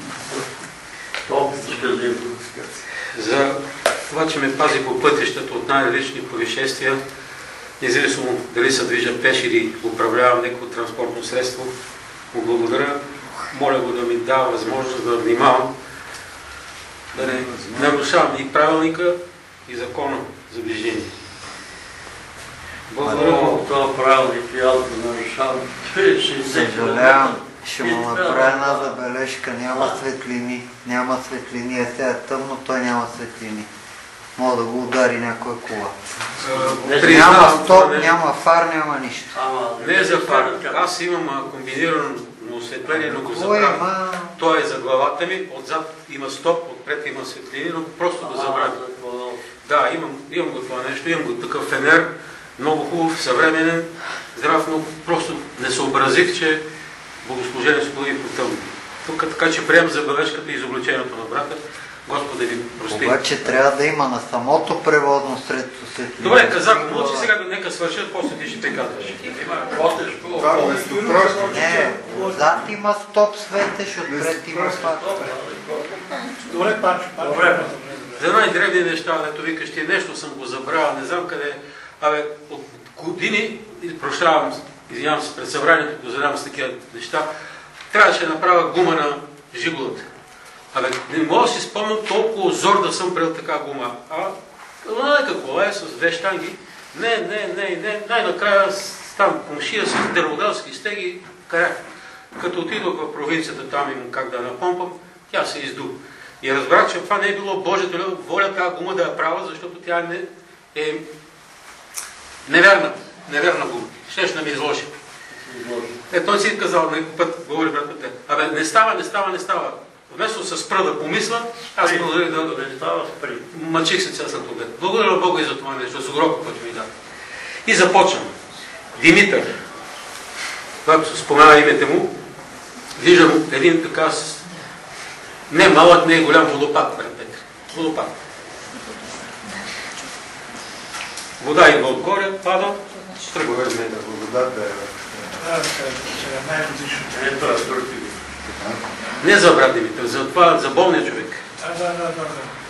За това, че ме пази по пътищата от най-различни происшествия, независимо дали се движа пеш или управлявам някакво транспортно средство, му благодаря. Моля го да ми дава възможност да внимавам, да не нарушавам и правилника, и закона за движение. Благодаря му. Това правилник и аз го нарушавам. Съжалявам, ще му направя една забележка. Няма светлини. Няма светлини. Е сега тъмно, той няма светлини. Мога да го удари някоя кола. Няма стоп, няма фар, няма нищо. Не е за фар. Аз имам комбинирано осветление, но го забравям. Той е за главата ми, отзад има стоп, отпред има светлини, но просто го забравям. Да, имам го това нещо, имам го такъв фенер, много хубав, съвременен, здрав, но просто не съобразих, че богослужението стои по тъмно. Тук така, че приемам забележката и изобличението на брата. Господа ви прости. Обаче трябва да има на самото преводно средство светлина. Добре, казах, мълчи сега, нека свършат, после ти ще те казваш. Не, отзад има стоп светеш, отпред има фар. Добре, Панчо. За най-древни неща, дето викаш ти, нещо съм го забравил, не знам къде. Абе, от години, прощавам, извинявам се пред събранието, го задавам с такива неща, трябваше да направя гума на жиголата. Абе, не мога да си спомням толкова зор да съм прел така гума. А, лека кола е с две щанги. Не, не, не, не. Най-накрая там комшия с дърводелски стеги карях. Като отидох в провинцията, там имам как да напомпам, тя се изду. И разбрах, че това не е било Божията воля тази гума да я правя, защото тя не е неверна. Неверна гума. Щеш да ми изложи. Е, той си е казал, някой път говори братът, абе, не става, не става, не става. Вместо да се спра да помисля, аз благодаря да... Не става спри. Мъчих се цял след обед. Благодаря на Бога и за това нещо, за урока, който ми даде. И започвам. Димитър. Когато се спомена името му, виждам един така с... не малък, не е голям водопад пред Петър. Водопад. Вода идва отгоре, пада, тръгва пред мен. Благодат да е. Ето е друг. Не за брат Димитър, за това, за болния човек. Да, да, да, да.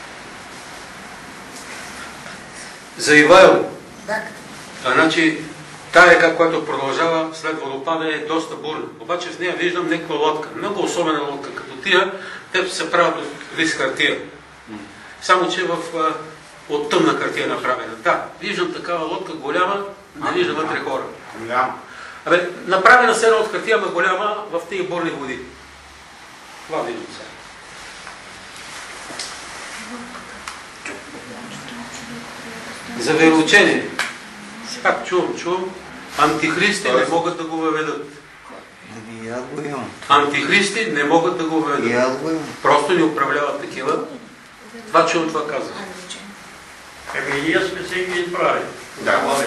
За Ивайло. А, значи, тая река, която продължава след водопада, е доста бурна. Обаче в нея виждам някаква лодка. Много особена лодка. Като тия, те се правят от лист хартия. Само, че в, а, от тъмна хартия направена. Да, виждам такава лодка голяма, не виждам вътре хора. Голяма. Абе, направена сена от хартия, ама голяма в тези бурни води. Това виждам сега. За вероучение. Как чувам, чувам. Антихристи не могат да го въведат. И аз го имам. Антихристи не могат да го И въведат. аз го имам. Просто ни управляват такива. Това чувам, това казвам. Еми, ние сме си ги избрали. Да.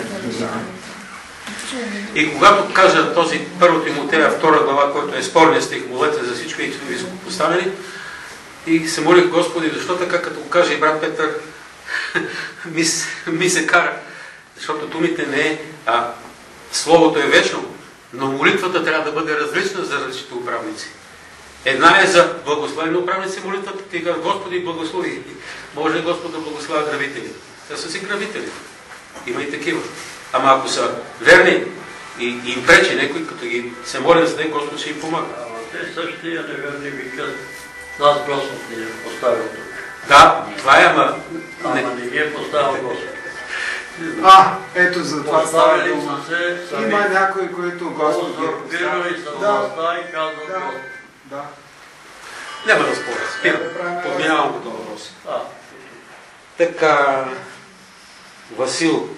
И когато кажа този първо Тимотея, втора глава, който е спорния стих, молете за всичко и високопоставени, и се молих Господи, защо така, като го каже и брат Петър, ми, ми се кара. Защото думите не е, а Словото е вечно, но молитвата трябва да бъде различна за различните управници. Една е за благословени управници молитвата, ти казва, Господи, благослови. Може ли Господ да благославя грабители? Те са си грабители. Има и такива. Ама ако са верни и, и им пречи някой, като ги се молят за него, Господ ще им помага. Ама те същия неверни викат, нас Господ ни е поставил тук. Да, това е, ама... Ама Не. не ги е поставил Господ. А, ето за това става Поставили дума. са се сами. Има някои, които Господ ги е Узурпирали поставил. са Да, властта и казват да, Господ. да. Няма да споря. Спирам. Подминавам като въпроси. А, Така... Васил.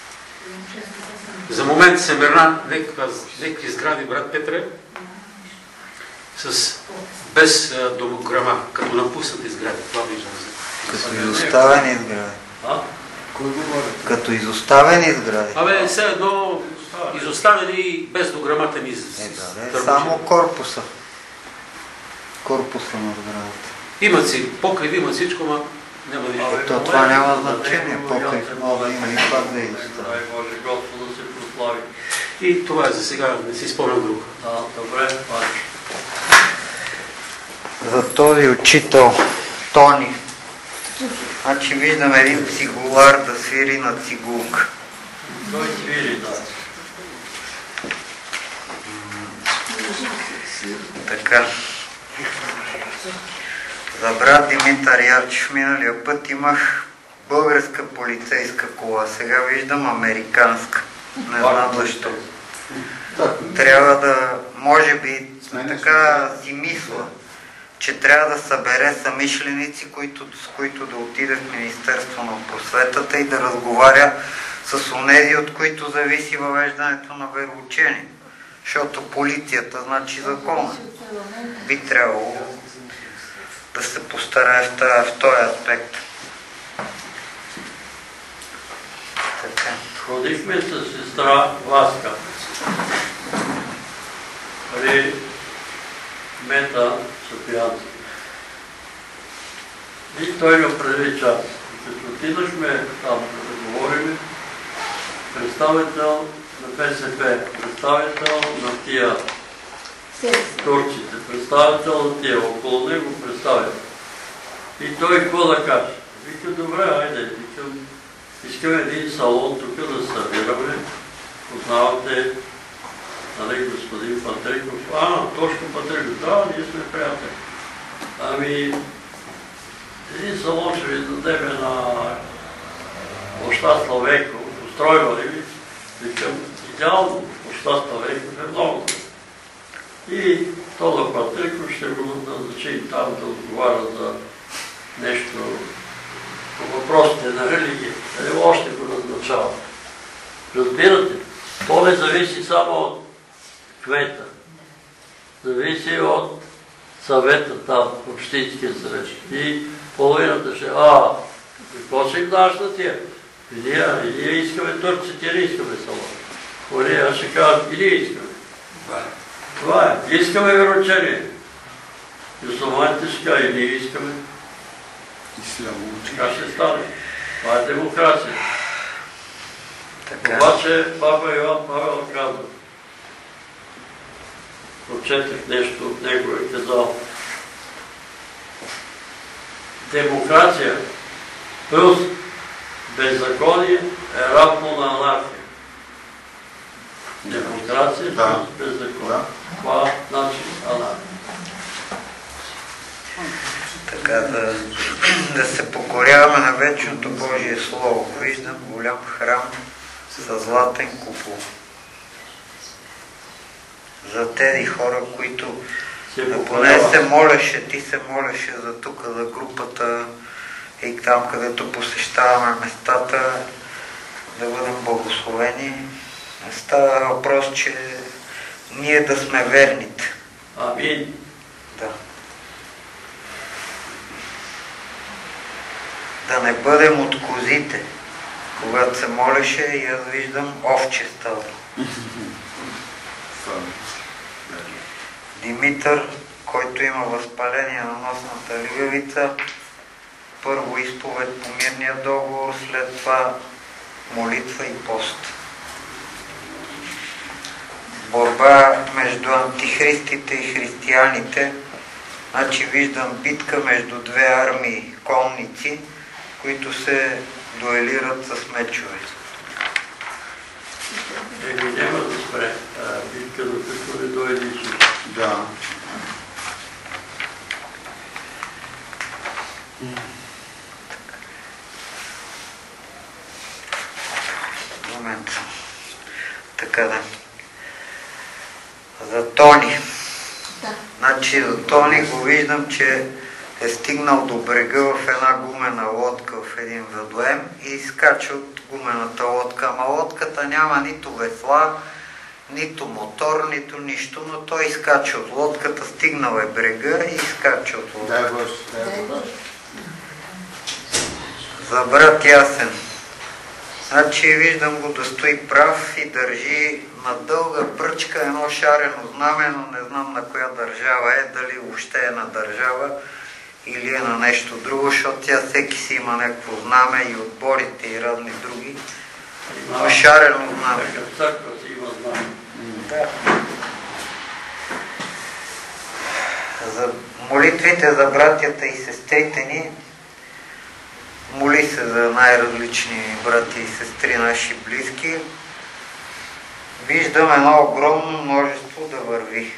За момент се мърна някакви сгради, брат Петре, с, без а, домограма, като напуснати сгради. Това виждам. Като изоставени сгради. а? Кой говори? Като изоставени сгради. Абе, все едно изоставени без дограмата ми. Е, да, не, само корпуса. Корпуса на сградата. Имат си покрив, имат всичко, но няма нищо. Абе, То момент, това няма за значение, него покрив вариант е може да има и пак да Дай изостави. Боже Господ да се прослави. И това е за сега, не си спомням друго. А, добре, пак. За този учител Тони. Значи виждам един цигулар да свири на цигулка. Той свири, да. Така. За брат Димитър Ярчев миналия път имах българска полицейска кола. Сега виждам американска. Не знам защо. Трябва да, може би, така си мисля, че трябва да събере самишленици, които, с които да отиде в Министерство на просветата и да разговаря с онези, от които зависи въвеждането на вероучение. Защото полицията значи закона. Би трябвало да се постарае в, тази, в този аспект. Така. Ходихме с сестра Васка. При Мета Софиянски. И той ме привлича. Като отидохме там да говорим, представител на БСП, представител на тия турците, представител на тия, около него представител. И той какво да каже? Вика, добре, айде, викам, искам един салон тук да събираме. Познавате, нали, господин Патриков? А, точно Патриков, да, ние сме приятели. Ами, един салон ще ви дадем на площад Славейко, устройва ли ви? Викам, идеално, площад Славейко е много. И Тодор Патриков ще го назначи там да отговаря за нещо по въпросите на религия. Нали, още го назначава. Разбирате, то не зависи само от кмета. Зависи от съвета там, общинския съвет. И половината ще, а, какво си знаеш на тия? И ние, и ние искаме турците, не искаме салата. Поне аз ще кажа, и ние искаме. Това е. Искаме вероучение. Мюсюлманите ще кажа, и ние искаме. Така ще стане. Това е демокрация. Обаче папа Йоан Павел казва, прочетах нещо от него и казал, демокрация плюс беззаконие е равно на анархия. Демокрация плюс беззаконие. Това значи анархия. Така да, да се покоряваме на вечното Божие Слово. Виждам голям храм със златен купол. За тези хора, които поне се молеше, ти се молеше за тук, за групата и там, където посещаваме местата, да бъдем благословени. Става въпрос, че ние да сме верните. Амин. Да. Да не бъдем от козите. Когато се молеше, и аз виждам овче става. Димитър, който има възпаление на носната лигавица, първо изповед по мирния договор, след това молитва и пост. Борба между антихристите и християните. Значи виждам битка между две армии конници, които се дуелират с мечове. Еми няма да спре битка, докато не дойде Исус. Да. Момент. Така да. За Тони. Да. Значи за Тони го виждам, че е стигнал до брега в една гумена лодка в един водоем и изкача от гумената лодка. Ама лодката няма нито весла, нито мотор, нито нищо, но той изкача от лодката, стигнал е брега и изкача от лодката. Дай Боже, дай Боже. За брат Ясен. Значи виждам го да стои прав и държи на дълга пръчка едно шарено знаме, но не знам на коя държава е, дали въобще е на държава или е на нещо друго, защото тя всеки си има някакво знаме и отборите и разни други. Но шарено знаме. В църква си има знаме. Да. За молитвите за братята и сестрите ни, моли се за най-различни брати и сестри, наши близки. Виждам едно огромно множество да върви.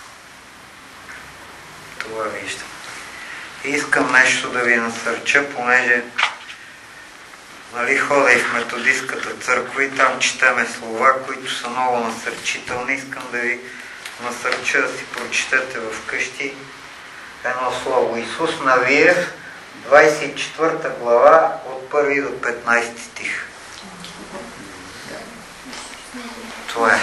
Това виждам. Искам нещо да ви насърча, понеже нали, хода и в методистката църква и там четеме слова, които са много насърчителни. Искам да ви насърча да си прочетете в къщи едно слово. Исус Навиев, двадесет и четвърта глава, от първи до петнадесети стих. Това е.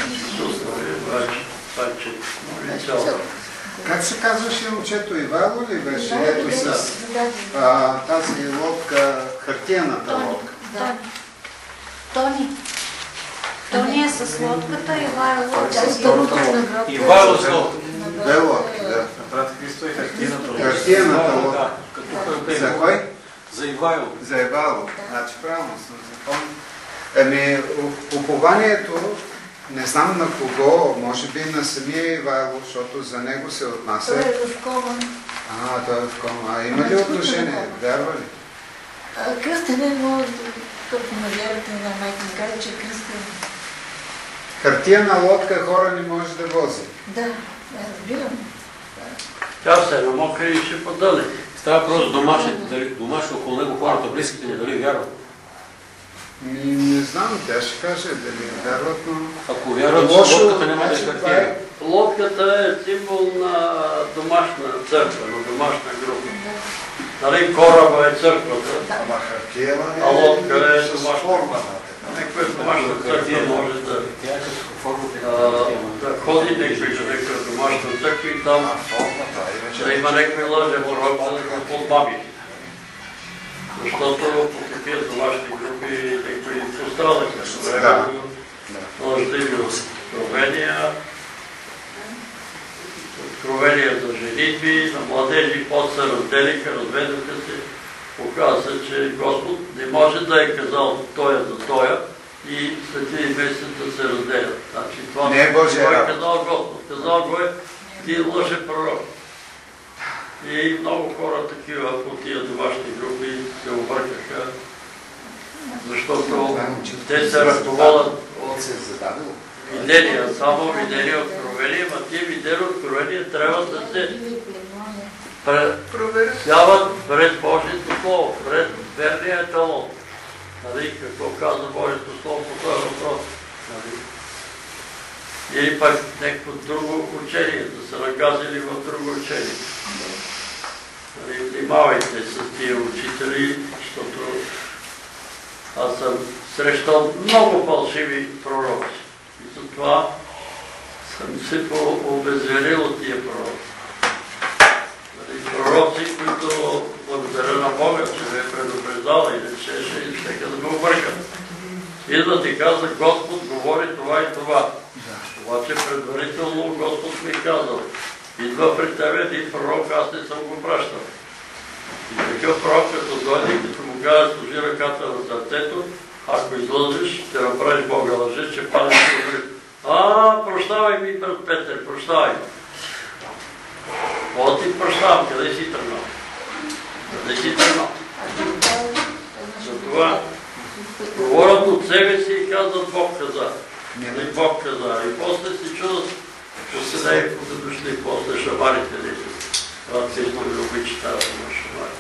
Как се казваше момчето, Ивайло ли беше? Ето с а, тази лодка, хартияната лодка. Да. Тони. Тони е с лодката, Ивайло е с другата. Ивайло с лодката. Две лодки, да. Брат Христо и хартияната лодка. Хартияната лодка. За кой? За Ивайло. За Ивайло. Значи правилно съм запомнил. Ами, упованието, не знам на кого, може би на самия Ивайло, защото за него се отнася. Той е в кома. А, той е в кома. А има ли отношение? Вярва ли? Кръстен е, но като на вярата на майка ми каже, че е кръстен. Хартияна лодка хора не може да вози. Да, да, разбирам. Тя се намокри и ще подъне. Става просто домашните, дали домашни около него хората, близките му, дали вярват. Ми, не знам, тя ще каже дали вярват, но... Ако вярват, Лошо, лодката няма да е значи, хартия. Лодката е символ на домашна църква, на домашна група. Нали, кораба е църквата, Ама хартиена а лодка е с домашна. форма. Някаква домашна църква може да... Тя е като да ходи някой за някаква домашна църква и там да има някакви лъжен пророк, за да го подбаби. Защото по такива домашни групи някои пострадаха. Лъжливи откровения, откровения за женитби, на младежи, под се разделиха, разведоха се. Оказва се, че Господ не може да е казал тоя за тоя и след един месец да се разделят. Значи това не е Божия работа. Казал Господ. Казал го е, ти лъже пророк. И много хора такива по тия домашни групи се объркаха, защото те се ръководят от видения, само видения откровения, а тия видения откровения трябва да се проверяват пред Божието Слово, пред верния еталон. Нали, какво казва Божието Слово по този въпрос? Нали? Или пък някакво друго учение, да са наказали в друго учение. Нали, внимавайте с тия учители, защото аз съм срещал много фалшиви пророци. И затова съм се обезверил от тия пророци. Пророци, които благодаря на Бога, че ме е предупреждал, иначе ще ще да ме объркат. Идват и казват, Господ говори това и това. Обаче предварително Господ ми казал, идва при тебе един пророк, аз не съм го пращал. И такъв пророк, като дойде, като му каже, сложи ръката на сърцето, ако излъжеш, ще направиш Бога лъже, че падне ще говори. А, прощавай ми, брат Петър, прощавай. О, ти прощавам, къде си тръгнал? Къде си тръгнал? Затова говорят от себе си и казват Бог каза. Или Бог каза. И после си чудат, че се дай по душли, после шамарите ли си. Това ти сме люби, че трябва да има шамари.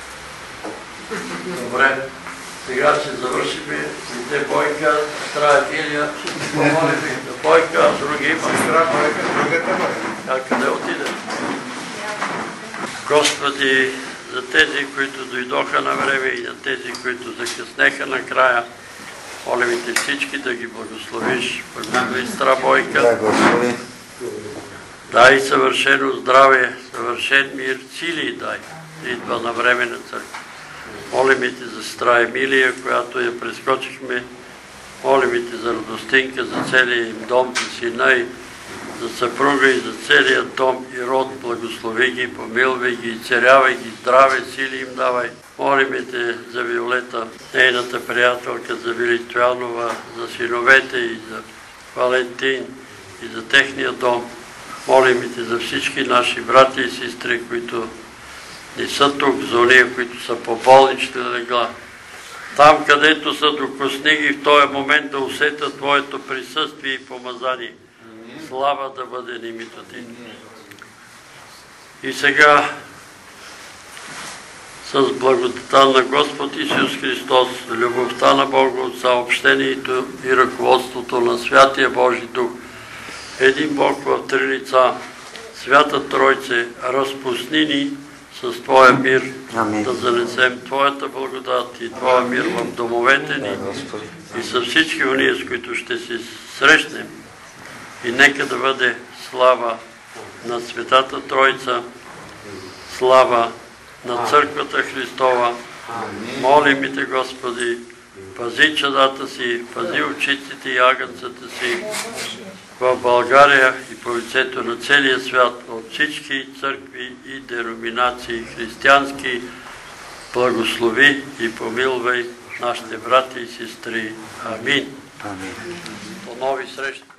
Добре. Сега ще завършим. Иде Бойка, Сестра Емилия. Помоли ви да Бойка, други има. Сестра Бойка, другата Бойка. А къде отиде? Господи, за тези, които дойдоха на време и на тези, които закъснеха накрая, молим те всички да ги благословиш. Благослови Сестра Бойка. Дай съвършено здраве, съвършен мир, сили дай. Идва на време на църква. Молим те за Сестра Емилия, която я прескочихме. Молим те за Радостинка, за целия им дом, за сина и за съпруга и за целият дом и род. Благослови ги, помилвай ги, царявай ги, здраве, сили им давай. Молим те за Виолета, нейната приятелка, за Вили Стоянова, за синовете и за Валентин и за техния дом. Молим те за всички наши брати и сестри, които не са тук, за ония, които са по болнични легла. Там, където са, докосни ги в този момент да усетят Твоето присъствие и помазание. Слава да бъде името Ти. И сега с благодата на Господ Исус Христос, любовта на Бога, съобщението и ръководството на Святия Божи Дух, един Бог в три лица, Свята Тройце, разпусни ни с Твоя мир, да занесем Твоята благодат и Твоя мир в домовете ни и с всички уния, с които ще се срещнем. И нека да бъде слава на Светата Тройца, слава на Църквата Христова. Молим и Те, Господи, пази чадата си, пази очиците и агънцата си в България и по лицето на целия свят, от всички църкви и деноминации християнски. Благослови и помилвай нашите брати и сестри. Амин. До нови срещи.